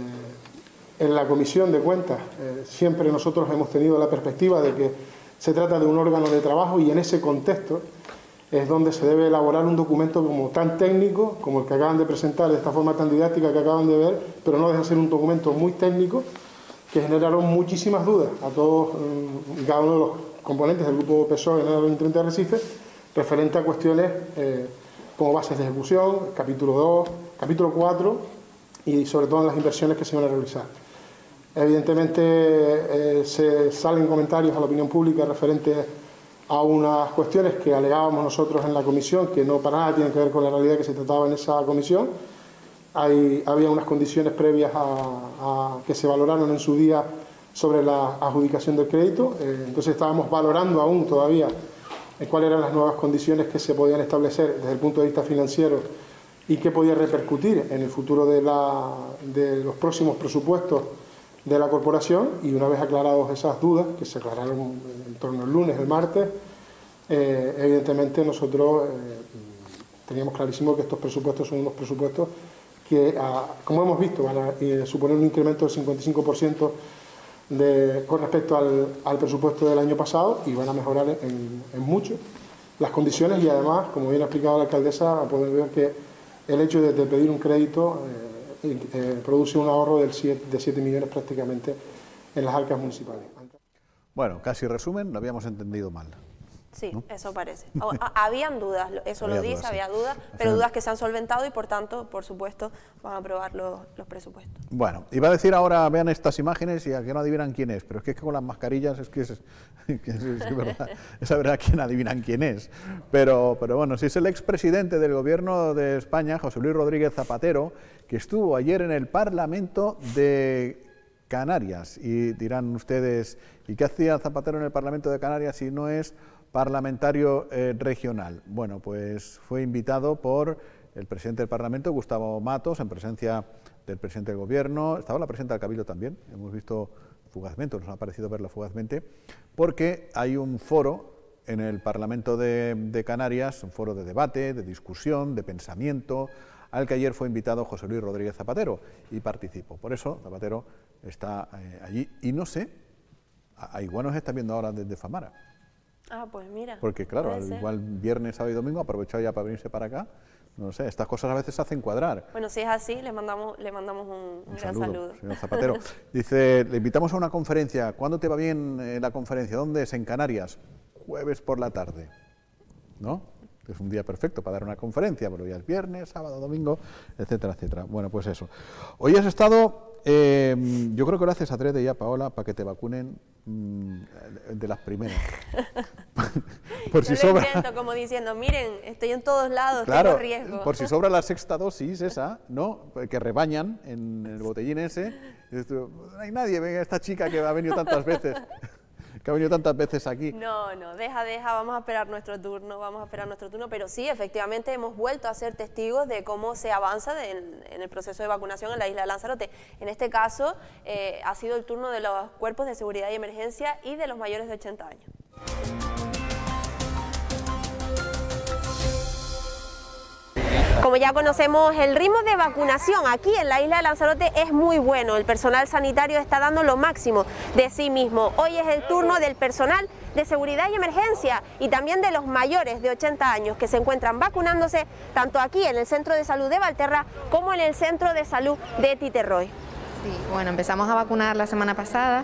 en la Comisión de Cuentas eh, siempre nosotros hemos tenido la perspectiva de que se trata de un órgano de trabajo, y en ese contexto es donde se debe elaborar un documento como tan técnico como el que acaban de presentar, de esta forma tan didáctica que acaban de ver, pero no deja de ser un documento muy técnico que generaron muchísimas dudas a todos y cada uno de los componentes del grupo P S O E en el Ayuntamiento de Arrecife, referente a cuestiones eh, como bases de ejecución, capítulo dos, capítulo cuatro y sobre todo en las inversiones que se van a realizar. Evidentemente eh, se salen comentarios a la opinión pública referentes a unas cuestiones que alegábamos nosotros en la comisión, que no para nada tienen que ver con la realidad que se trataba en esa comisión. Hay, había unas condiciones previas a, a que se valoraron en su día sobre la adjudicación del crédito, eh, entonces estábamos valorando aún todavía eh, cuáles eran las nuevas condiciones que se podían establecer desde el punto de vista financiero y qué podía repercutir en el futuro de, la, de los próximos presupuestos de la corporación. Y una vez aclarados esas dudas, que se aclararon en torno al lunes, el martes, eh, evidentemente nosotros eh, teníamos clarísimo que estos presupuestos son unos presupuestos que, a, como hemos visto, van a eh, suponer un incremento del cincuenta y cinco por ciento de, con respecto al, al presupuesto del año pasado, y van a mejorar en, en mucho las condiciones, y además, como bien ha explicado la alcaldesa, a poder ver que el hecho de, de pedir un crédito eh, eh, produce un ahorro del siete, de siete millones prácticamente en las arcas municipales. Bueno, casi resumen, lo habíamos entendido mal. Sí, ¿no? eso parece. O, a, habían dudas, eso había lo dice, dudas, había sí. dudas, pero dudas que se han solventado y por tanto, por supuesto, van a aprobar los, los presupuestos. Bueno, iba a decir ahora, vean estas imágenes y a que no adivinan quién es, pero es que con las mascarillas es que es, es, es, es verdad, es a verdad quién adivinan quién es. Pero, pero bueno, si es el expresidente del Gobierno de España, José Luis Rodríguez Zapatero, que estuvo ayer en el Parlamento de Canarias. Y dirán ustedes, ¿y qué hacía Zapatero en el Parlamento de Canarias si no es parlamentario eh, regional? Bueno, pues fue invitado por el presidente del Parlamento, Gustavo Matos, en presencia del presidente del Gobierno. Estaba la presidenta del Cabildo también, hemos visto fugazmente, nos ha parecido verla fugazmente, porque hay un foro en el Parlamento de, de Canarias, un foro de debate, de discusión, de pensamiento, al que ayer fue invitado José Luis Rodríguez Zapatero y participó. Por eso Zapatero está eh, allí y no sé, a, a igual nos está viendo ahora desde Famara. Ah, pues mira. Porque claro, puede ser. igual viernes, sábado y domingo ha aprovechado ya para venirse para acá. No sé, estas cosas a veces se hacen cuadrar. Bueno, si es así, le mandamos, le mandamos un, un, Un gran saludo, saludo. señor Zapatero. Dice, le invitamos a una conferencia. ¿Cuándo te va bien eh, la conferencia? ¿Dónde es? En Canarias. Jueves por la tarde. ¿No? Es un día perfecto para dar una conferencia, pero ya es viernes, sábado, domingo, etcétera, etcétera. Bueno, pues eso. Hoy has estado, eh, yo creo que lo haces adrede ya, Paola, para que te vacunen mmm, de las primeras. Por si Yo sobra. lo invento como diciendo, miren, estoy en todos lados, Claro, tengo riesgo. por si sobra la sexta dosis esa, ¿no? Que rebañan en el botellín ese. Y dices tú, no hay nadie, venga, esta chica que ha venido tantas veces, que ha venido tantas veces aquí. No, no, deja, deja, vamos a esperar nuestro turno, vamos a esperar nuestro turno, pero sí, efectivamente hemos vuelto a ser testigos de cómo se avanza de, en, en el proceso de vacunación en la isla de Lanzarote. En este caso, eh, ha sido el turno de los cuerpos de seguridad y emergencia y de los mayores de ochenta años. Como ya conocemos, el ritmo de vacunación aquí en la isla de Lanzarote es muy bueno. El personal sanitario está dando lo máximo de sí mismo. Hoy es el turno del personal de seguridad y emergencia y también de los mayores de ochenta años que se encuentran vacunándose tanto aquí en el Centro de Salud de Valterra como en el Centro de Salud de Titerroy. Sí, bueno, empezamos a vacunar la semana pasada.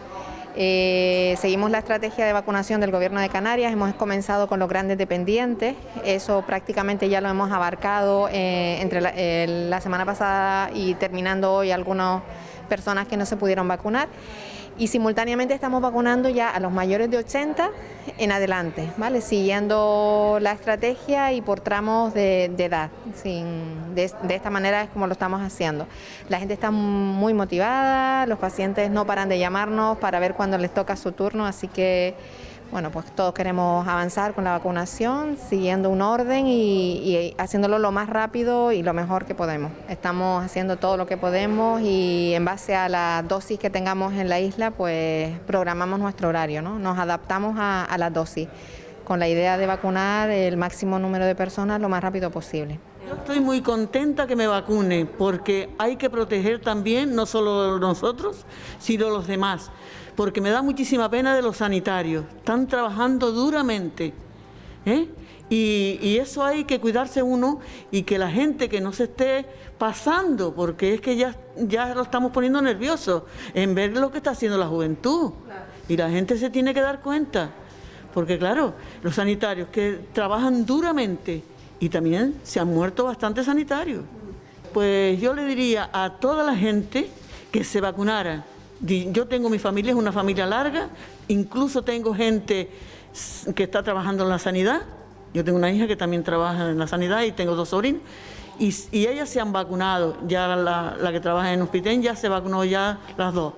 Eh, seguimos la estrategia de vacunación del Gobierno de Canarias, hemos comenzado con los grandes dependientes, eso prácticamente ya lo hemos abarcado eh, entre la, eh, la semana pasada y terminando hoy algunas personas que no se pudieron vacunar. Y simultáneamente estamos vacunando ya a los mayores de ochenta en adelante, ¿vale? Siguiendo la estrategia y por tramos de, de edad. Sin, de, de esta manera es como lo estamos haciendo. La gente está muy motivada, los pacientes no paran de llamarnos para ver cuándo les toca su turno, así que bueno, pues todos queremos avanzar con la vacunación, siguiendo un orden y, y haciéndolo lo más rápido y lo mejor que podemos. Estamos haciendo todo lo que podemos y en base a la dosis que tengamos en la isla, pues programamos nuestro horario, ¿no? Nos adaptamos a, a la dosis, con la idea de vacunar el máximo número de personas lo más rápido posible. Yo estoy muy contenta que me vacune, porque hay que proteger también, no solo nosotros, sino los demás. Porque me da muchísima pena de los sanitarios, están trabajando duramente, ¿eh? y, y eso hay que cuidarse uno y que la gente que no se esté pasando, porque es que ya, ya lo estamos poniendo nervioso en ver lo que está haciendo la juventud, y la gente se tiene que dar cuenta, porque claro, los sanitarios que trabajan duramente y también se han muerto bastantes sanitarios, pues yo le diría a toda la gente que se vacunara. Yo tengo mi familia, es una familia larga, incluso tengo gente que está trabajando en la sanidad. Yo tengo una hija que también trabaja en la sanidad y tengo dos sobrinos. Y, y ellas se han vacunado, ya la, la que trabaja en el hospital ya se vacunó ya las dos.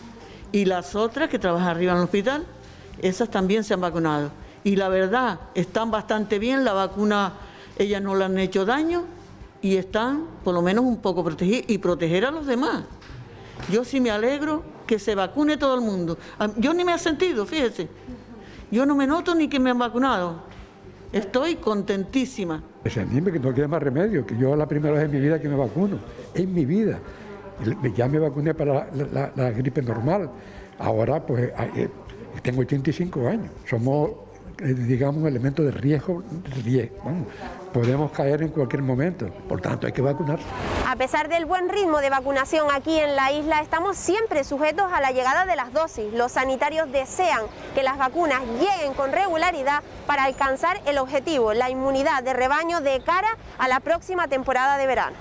Y las otras que trabajan arriba en el hospital, esas también se han vacunado. Y la verdad, están bastante bien, la vacuna, ellas no le han hecho daño y están por lo menos un poco protegidas y proteger a los demás. Yo sí me alegro que se vacune todo el mundo. Yo ni me he sentido, fíjese. Yo no me noto ni que me han vacunado. Estoy contentísima. Dime que no queda más remedio, que yo la primera vez en mi vida que me vacuno, en mi vida. Ya me vacuné para la, la, la gripe normal. Ahora pues tengo ochenta y cinco años. Somos digamos, elementos de riesgo, riesgo vamos, podemos caer en cualquier momento, por tanto hay que vacunarse. A pesar del buen ritmo de vacunación aquí en la isla, estamos siempre sujetos a la llegada de las dosis. Los sanitarios desean que las vacunas lleguen con regularidad para alcanzar el objetivo, la inmunidad de rebaño de cara a la próxima temporada de verano.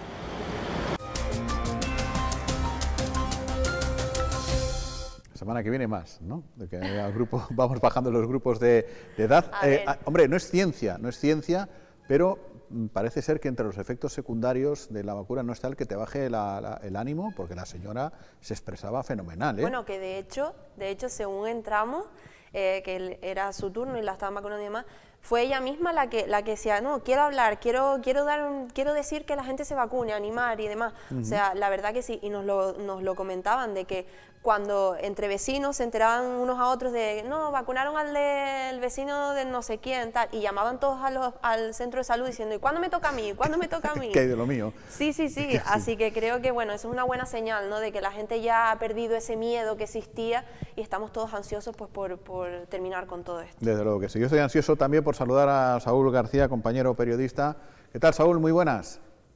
Semana que viene más, ¿no? De que al grupo, vamos bajando los grupos de, de edad. Eh, ah, hombre, no es ciencia, no es ciencia, pero parece ser que entre los efectos secundarios de la vacuna no está el que te baje la, la, el ánimo, porque la señora se expresaba fenomenal, ¿eh? Bueno, que de hecho, de hecho, según entramos, eh, que era su turno y la estaban vacunando y demás, fue ella misma la que la que decía, no, quiero hablar, quiero quiero dar un, quiero decir que la gente se vacune, animar y demás. Uh-huh. O sea, la verdad que sí, y nos lo, nos lo comentaban, de que cuando entre vecinos se enteraban unos a otros de, no, vacunaron al del vecino de no sé quién, tal, y llamaban todos a los, al centro de salud diciendo, ¿y cuándo me toca a mí? ¿Cuándo me toca a mí? ¿Qué hay de lo mío? Sí, sí, sí, así que creo que, bueno, eso es una buena señal, ¿no?, de que la gente ya ha perdido ese miedo que existía y estamos todos ansiosos, pues, por, por terminar con todo esto. Desde luego que sí. Yo estoy ansioso también por saludar a Saúl García, compañero periodista. ¿Qué tal, Saúl? Muy buenas.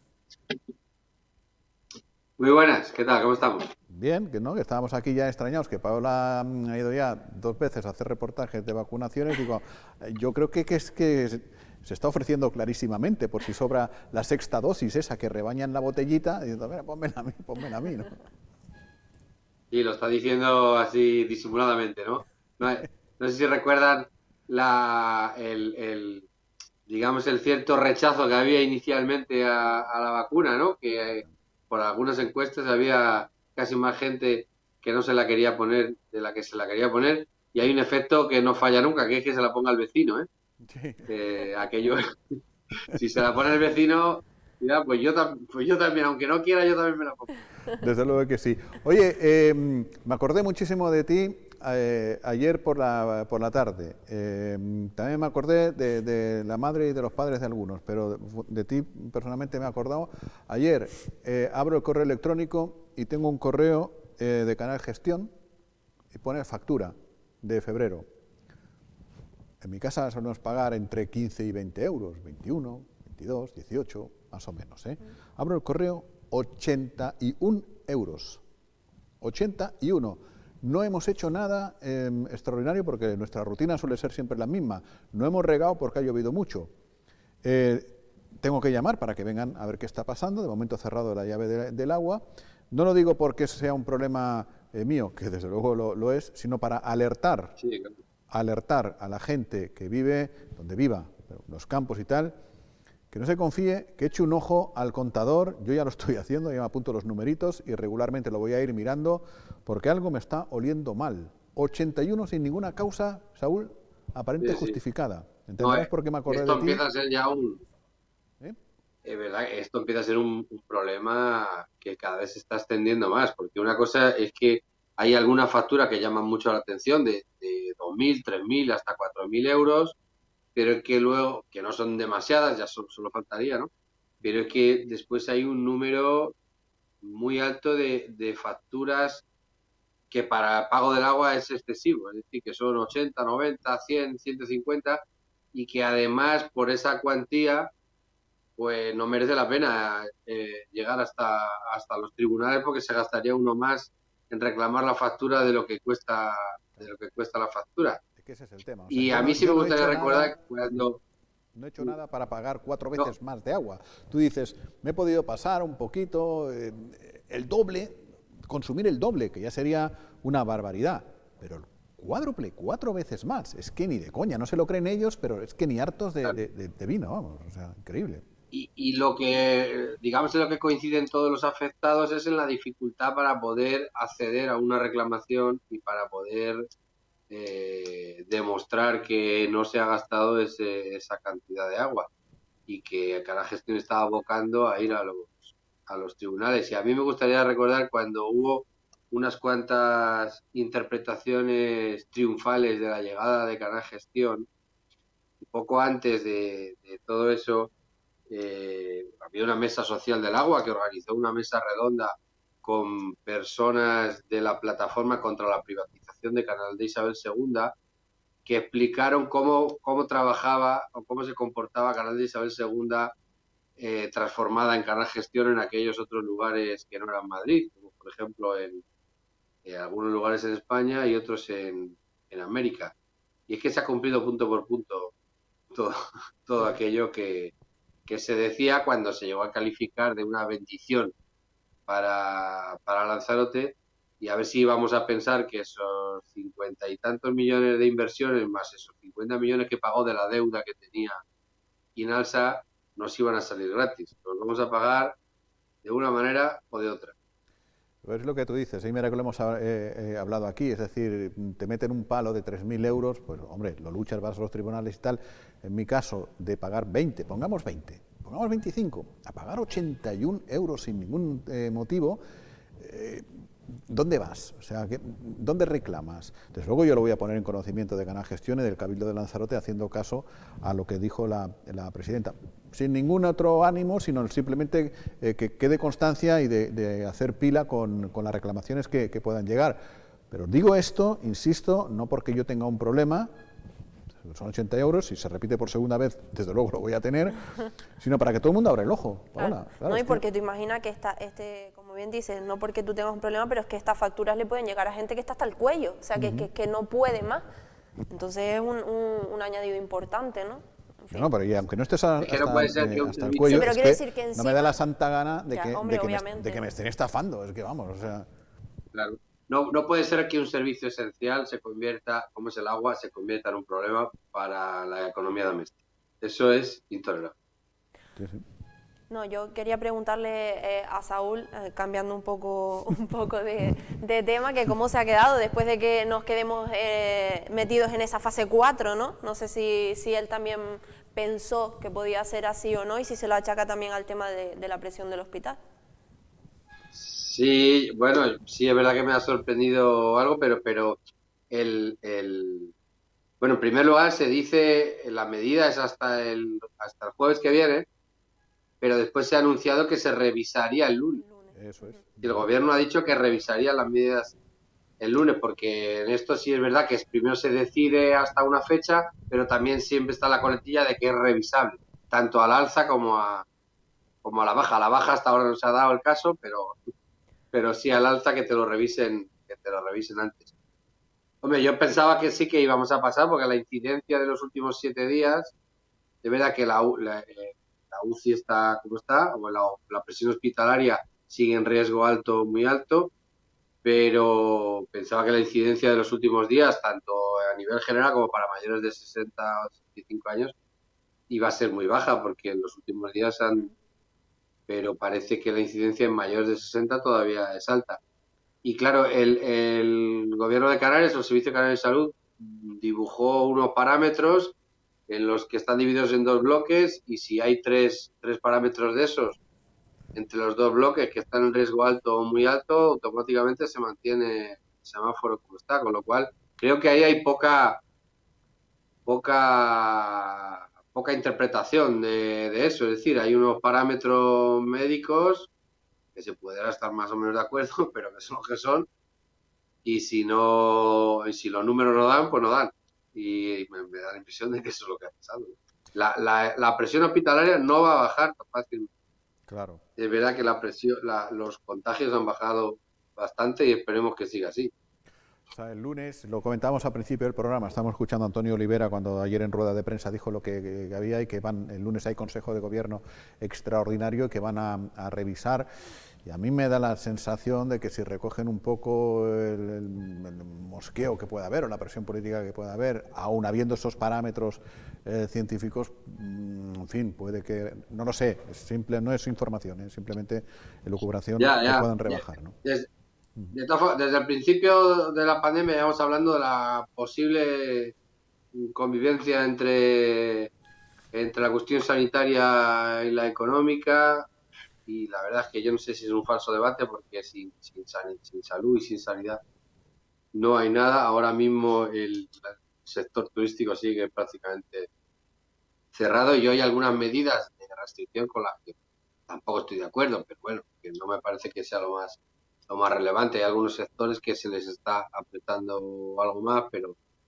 Muy buenas, ¿qué tal? ¿Cómo estamos? Bien, que no, que estábamos aquí ya extrañados, que Paola ha ido ya dos veces a hacer reportajes de vacunaciones. Digo, yo creo que, que es que se está ofreciendo clarísimamente, por si sobra la sexta dosis esa que rebañan la botellita, diciendo, mira, pónmela a mí, pónmela a mí, ¿no? Sí, lo está diciendo así disimuladamente, ¿no? No, no sé si recuerdan la, el, el, digamos, el cierto rechazo que había inicialmente a, a la vacuna, ¿no? Que eh, por algunas encuestas había casi más gente que no se la quería poner de la que se la quería poner, y hay un efecto que no falla nunca, que es que se la ponga el vecino, ¿eh? Sí. Eh, aquello, si se la pone el vecino, ya, pues, yo pues yo también, aunque no quiera, yo también me la pongo. Desde luego que sí. Oye, eh, me acordé muchísimo de ti eh, ayer por la, por la tarde. Eh, también me acordé de, de la madre y de los padres de algunos, pero de, de ti personalmente me he acordado. Ayer eh, abro el correo electrónico y tengo un correo eh, de Canal Gestión y pone factura de febrero. En mi casa solemos pagar entre quince y veinte euros, veintiuno, veintidós, dieciocho, más o menos, ¿eh? Abro el correo, ochenta y un euros. ochenta y uno. No hemos hecho nada eh, extraordinario porque nuestra rutina suele ser siempre la misma. No hemos regado porque ha llovido mucho. Eh, tengo que llamar para que vengan a ver qué está pasando. De momento cerrado la llave de, del agua. No lo digo porque sea un problema eh, mío, que desde luego lo, lo es, sino para alertar, sí, claro. alertar a la gente que vive donde viva, en los campos y tal, que no se confíe, que eche un ojo al contador. Yo ya lo estoy haciendo, ya me apunto los numeritos y regularmente lo voy a ir mirando porque algo me está oliendo mal. ochenta y uno sin ninguna causa, Saúl, aparente sí, sí. justificada. ¿Entenderás no, por qué me acordé de ti? Esto empieza a ser ya un... ¿Eh? Es verdad, esto empieza a ser un, un problema que cada vez se está extendiendo más, porque una cosa es que hay algunas facturas que llaman mucho la atención de, de dos mil, tres mil, hasta cuatro mil euros, pero es que luego, que no son demasiadas, ya solo, solo faltaría, ¿no? Pero es que después hay un número muy alto de, de facturas que para pago del agua es excesivo, es decir, que son ochenta, noventa, cien, ciento cincuenta, y que además por esa cuantía pues no merece la pena eh, llegar hasta, hasta los tribunales, porque se gastaría uno más en reclamar la factura de lo que cuesta, de lo que cuesta la factura. Que ese es el tema. O sea, y a mí no, sí me no gustaría recordar nada, cuando... No he hecho nada para pagar cuatro veces no. más de agua. Tú dices, me he podido pasar un poquito, eh, el doble, consumir el doble, que ya sería una barbaridad, pero el cuádruple, cuatro veces más, es que ni de coña, no se lo creen ellos, pero es que ni hartos de, claro. de, de, de vino, vamos, o sea, increíble. Y, y lo que, digamos, en lo que coinciden todos los afectados es en la dificultad para poder acceder a una reclamación y para poder eh, demostrar que no se ha gastado ese, esa cantidad de agua y que cada gestión está abocando a ir a los, a los tribunales. Y a mí me gustaría recordar cuando hubo unas cuantas interpretaciones triunfales de la llegada de Canal Gestión, y poco antes de, de todo eso, Eh, había una mesa social del agua que organizó una mesa redonda con personas de la plataforma contra la privatización de Canal de Isabel segunda, que explicaron cómo, cómo trabajaba o cómo se comportaba Canal de Isabel segunda eh, transformada en Canal Gestión en aquellos otros lugares que no eran Madrid, como por ejemplo en, en algunos lugares en España y otros en, en América. Y es que se ha cumplido punto por punto todo, todo aquello que, que se decía cuando se llegó a calificar de una bendición para, para Lanzarote, y a ver si íbamos a pensar que esos cincuenta y tantos millones de inversiones más esos cincuenta millones que pagó de la deuda que tenía Inalsa nos iban a salir gratis. Los vamos a pagar de una manera o de otra. Pues es lo que tú dices, y mira que lo hemos eh, eh, hablado aquí, es decir, te meten un palo de tres mil euros, pues hombre, lo luchas, vas a los tribunales y tal. En mi caso, de pagar veinte, pongamos veinte, pongamos veinticinco, a pagar ochenta y un euros sin ningún eh, motivo, eh, ¿dónde vas? O sea, ¿dónde reclamas? Desde luego yo lo voy a poner en conocimiento de Canal Gestión y del Cabildo de Lanzarote, haciendo caso a lo que dijo la, la presidenta, sin ningún otro ánimo, sino simplemente eh, que quede constancia y de, de hacer pila con, con las reclamaciones que, que puedan llegar. Pero digo esto, insisto, no porque yo tenga un problema, son ochenta euros, si se repite por segunda vez, desde luego lo voy a tener, sino para que todo el mundo abra el ojo. Claro. Hola, claro, No, y es porque que... tú imaginas que esta, este, como bien dices, no porque tú tengas un problema, pero es que estas facturas le pueden llegar a gente que está hasta el cuello, o sea, que, uh-huh. que, que no puede más. Entonces es un, un, un añadido importante, ¿no? En fin. No, pero y aunque no estés a, es que no hasta, puede ser eh, que un hasta el servicio... cuello, sí, pero es quiero que decir que encima... no me da la santa gana de, ya, que, hombre, de, que me, de que me estén estafando, es que vamos, o sea... Claro. No, no puede ser que un servicio esencial se convierta, como es el agua, se convierta en un problema para la economía doméstica. Eso es intolerable. Sí, sí. No, yo quería preguntarle eh, a Saúl, eh, cambiando un poco, un poco de, de tema, que cómo se ha quedado después de que nos quedemos eh, metidos en esa fase cuatro, ¿no? No sé si, si él también pensó que podía ser así o no, y si se lo achaca también al tema de, de la presión del hospital. Sí, bueno, sí es verdad que me ha sorprendido algo, pero, pero el, el... Bueno, en primer lugar se dice, la medida es hasta el, hasta el jueves que viene, pero después se ha anunciado que se revisaría el lunes. Eso es. Y el gobierno ha dicho que revisaría las medidas el lunes, porque en esto sí es verdad que primero se decide hasta una fecha, pero también siempre está la coletilla de que es revisable, tanto al alza como a, como a la baja. A la baja hasta ahora no se ha dado el caso, pero... pero sí al alza que te lo revisen, que te lo revisen antes. Hombre, yo pensaba que sí que íbamos a pasar, porque la incidencia de los últimos siete días, de verdad que la, la, la U C I está como está, o la, la presión hospitalaria sigue en riesgo alto, muy alto, pero pensaba que la incidencia de los últimos días, tanto a nivel general como para mayores de sesenta o sesenta y cinco años, iba a ser muy baja, porque en los últimos días han... pero parece que la incidencia en mayores de sesenta todavía es alta. Y claro, el, el gobierno de Canarias, el Servicio Canario de Salud, dibujó unos parámetros en los que están divididos en dos bloques, y si hay tres, tres parámetros de esos entre los dos bloques que están en riesgo alto o muy alto, automáticamente se mantiene el semáforo como está, con lo cual creo que ahí hay poca poca poca interpretación de, de eso, es decir, hay unos parámetros médicos que se pudiera estar más o menos de acuerdo, pero que son los que son, y si no, y si los números no dan, pues no dan, y me, me da la impresión de que eso es lo que ha pasado. La, la, la presión hospitalaria no va a bajar tan fácil. Claro. Es verdad que la presión, la, los contagios han bajado bastante y esperemos que siga así. O sea, el lunes, lo comentábamos al principio del programa, estamos escuchando a Antonio Olivera cuando ayer en rueda de prensa dijo lo que, que había, y que van, el lunes hay Consejo de Gobierno extraordinario que van a, a revisar, y a mí me da la sensación de que si recogen un poco el, el, el mosqueo que pueda haber o la presión política que pueda haber, aún habiendo esos parámetros eh, científicos, en fin, puede que, no lo sé, es simple, no es información, es simplemente elucubración ya, ya, que puedan rebajar, ya. ¿no? Desde, de todas, desde el principio de la pandemia estamos hablando de la posible convivencia entre, entre la cuestión sanitaria y la económica, y la verdad es que yo no sé si es un falso debate, porque sin, sin, sin salud y sin sanidad no hay nada. Ahora mismo el, el sector turístico sigue prácticamente cerrado, y hoy hay algunas medidas de restricción con las que tampoco estoy de acuerdo, pero bueno, que no me parece que sea lo más lo más relevante. Hay algunos sectores que se les está apretando algo más, pero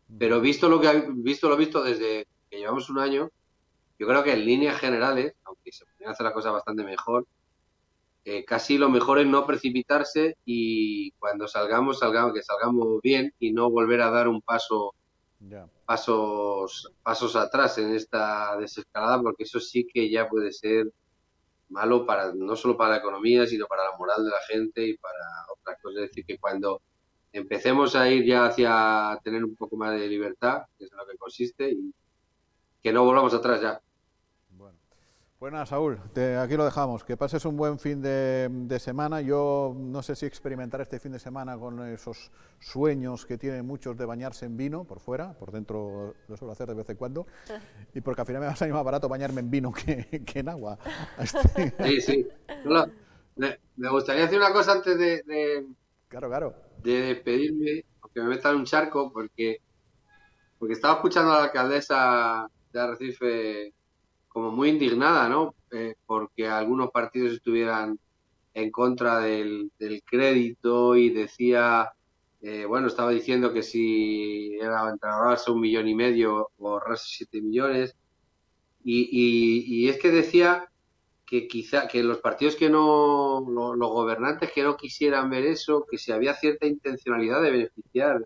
Pero visto lo que visto lo visto desde que llevamos un año, yo creo que en líneas generales, aunque se pueden hacer las cosas bastante mejor, eh, casi lo mejor es no precipitarse y cuando salgamos, salgamos, que salgamos bien y no volver a dar un paso, ya. pasos, pasos atrás en esta desescalada, porque eso sí que ya puede ser malo para no solo para la economía, sino para la moral de la gente y para otras cosas. Es decir, que cuando empecemos a ir ya hacia tener un poco más de libertad, que es en lo que consiste, y que no volvamos atrás ya. Bueno, pues nada, Saúl, te, aquí lo dejamos. Que pases un buen fin de, de semana. Yo no sé si experimentar este fin de semana con esos sueños que tienen muchos de bañarse en vino por fuera, por dentro lo suelo hacer de vez en cuando, y porque al final me va a salir más barato bañarme en vino que, que en agua. Sí, sí. No, me, me gustaría decir una cosa antes de, de, claro, claro. de despedirme, aunque me meta en un charco, porque, porque estaba escuchando a la alcaldesa de Arrecife como muy indignada, ¿no? Eh, porque algunos partidos estuvieran en contra del, del crédito y decía, eh, bueno, estaba diciendo que si era entre ahorrarse un millón y medio o ahorrarse siete millones. Y, y, y es que decía que quizá que los partidos que no, lo, los gobernantes que no quisieran ver eso, que si había cierta intencionalidad de beneficiar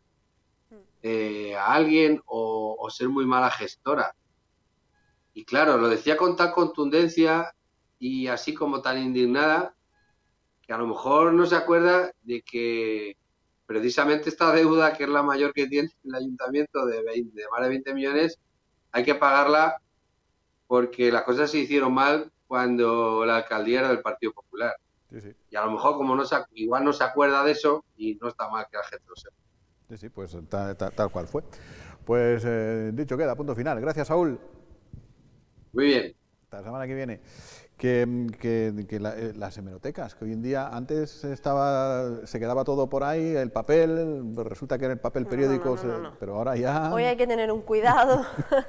eh, a alguien o, o ser muy mala gestora. Y claro, lo decía con tal contundencia y así como tan indignada, que a lo mejor no se acuerda de que precisamente esta deuda, que es la mayor que tiene el ayuntamiento de, veinte, de más de veinte millones, hay que pagarla porque las cosas se hicieron mal cuando la alcaldía era del Partido Popular. Sí, sí. Y a lo mejor como no se, igual no se acuerda de eso y no está mal que la gente lo sepa. Sí, sí, pues tal, tal, tal cual fue. Pues eh, dicho queda, punto final. Gracias, Saúl. Muy bien. Hasta la semana que viene. Que, que, que la, las hemerotecas, que hoy en día antes estaba se quedaba todo por ahí, el papel, resulta que era el papel periódico, no, no, no, no, no. pero ahora ya... Hoy hay que tener un cuidado,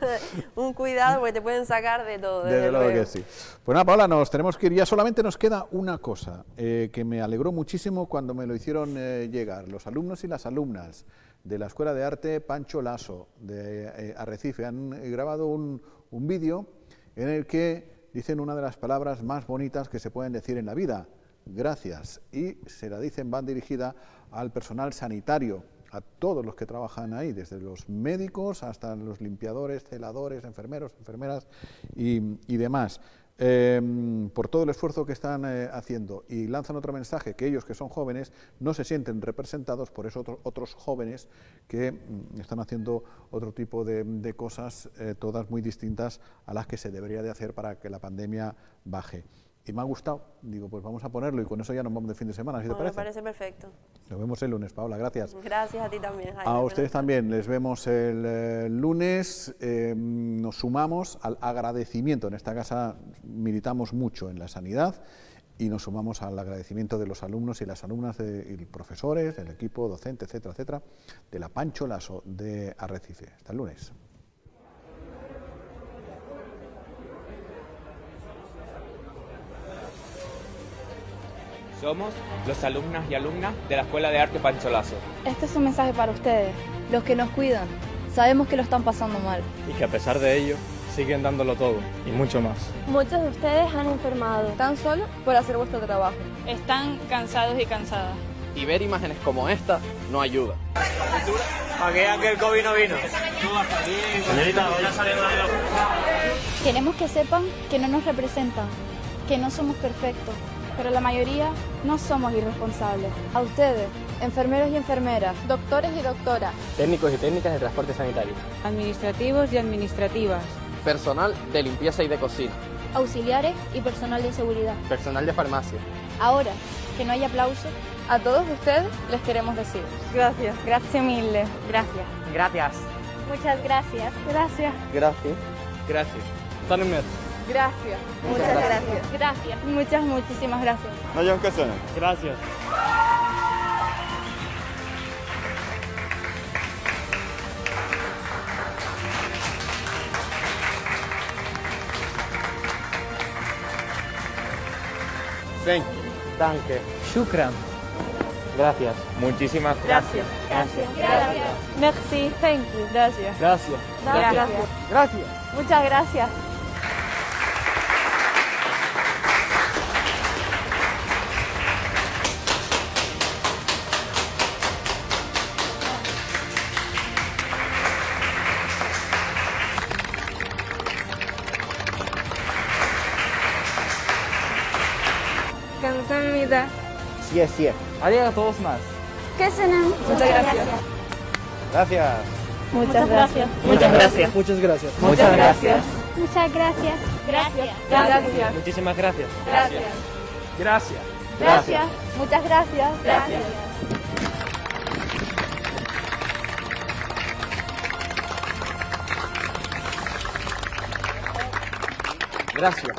un cuidado porque te pueden sacar de todo. Desde, desde luego que sí. Pues nada, Paola, nos tenemos que ir ya, solamente nos queda una cosa, eh, que me alegró muchísimo cuando me lo hicieron eh, llegar, los alumnos y las alumnas de la Escuela de Arte Pancho Lasso de eh, Arrecife han grabado un, un vídeo en el que dicen una de las palabras más bonitas que se pueden decir en la vida, gracias, y se la dicen, van dirigida al personal sanitario, a todos los que trabajan ahí, desde los médicos hasta los limpiadores, celadores, enfermeros, enfermeras y, y demás, eh, por todo el esfuerzo que están eh, haciendo, y lanzan otro mensaje, que ellos que son jóvenes no se sienten representados por esos otro, otros jóvenes que mm, están haciendo otro tipo de, de cosas, eh, todas muy distintas a las que se debería de hacer para que la pandemia baje. Y me ha gustado, digo, pues vamos a ponerlo y con eso ya nos vamos de fin de semana, ¿sí te parece? Me parece perfecto. Nos vemos el lunes, Paola, gracias. Gracias a ti también, Jaime. A ustedes también, les vemos el eh, lunes, eh, nos sumamos al agradecimiento, en esta casa militamos mucho en la sanidad y nos sumamos al agradecimiento de los alumnos y las alumnas, de, y profesores, el equipo docente, etcétera, etcétera, de la Pancho Lasso de Arrecife. Hasta el lunes. Somos los alumnos y alumnas de la Escuela de Arte Pancho Lasso. Este es un mensaje para ustedes, los que nos cuidan. Sabemos que lo están pasando mal. Y que a pesar de ello, siguen dándolo todo, y mucho más. Muchos de ustedes han enfermado, tan solo por hacer vuestro trabajo. Están cansados y cansadas. Y ver imágenes como esta no ayuda. ¿Para qué aquel COVID no vino? Señorita, voy a salir de la... Queremos que sepan que no nos representan, que no somos perfectos, pero la mayoría no somos irresponsables. A ustedes, enfermeros y enfermeras, doctores y doctoras, técnicos y técnicas de transporte sanitario, administrativos y administrativas, personal de limpieza y de cocina, auxiliares y personal de seguridad, personal de farmacia. Ahora que no hay aplauso, a todos ustedes les queremos decir gracias, gracias mille, gracias. Gracias. Muchas gracias. Gracias. Gracias. Gracias. Gracias. Gracias. Muchas gracias. Gracias. Muchas, muchísimas gracias. No hay que suene. Gracias. Thank you. Danke. Shukran. Gracias. Muchísimas Gracias. Gracias. Gracias. Merci. Thank you. Gracias. Gracias. Gracias. Gracias. Muchas gracias. 감사합니다. Sí, sí. Arigatou gozaimasu. Kesenem. Muchas gracias. Gracias. Muchas gracias. Muchas gracias. Muchas gracias. Muchas gracias. Muchas gracias. Gracias. Gracias. Muchísimas gracias. Gracias. Gracias. Gracias. Muchas gracias. Gracias. Gracias.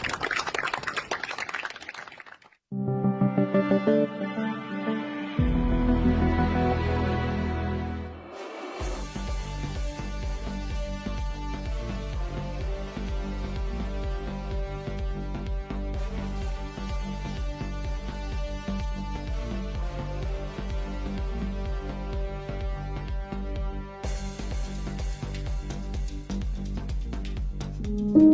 Thank you.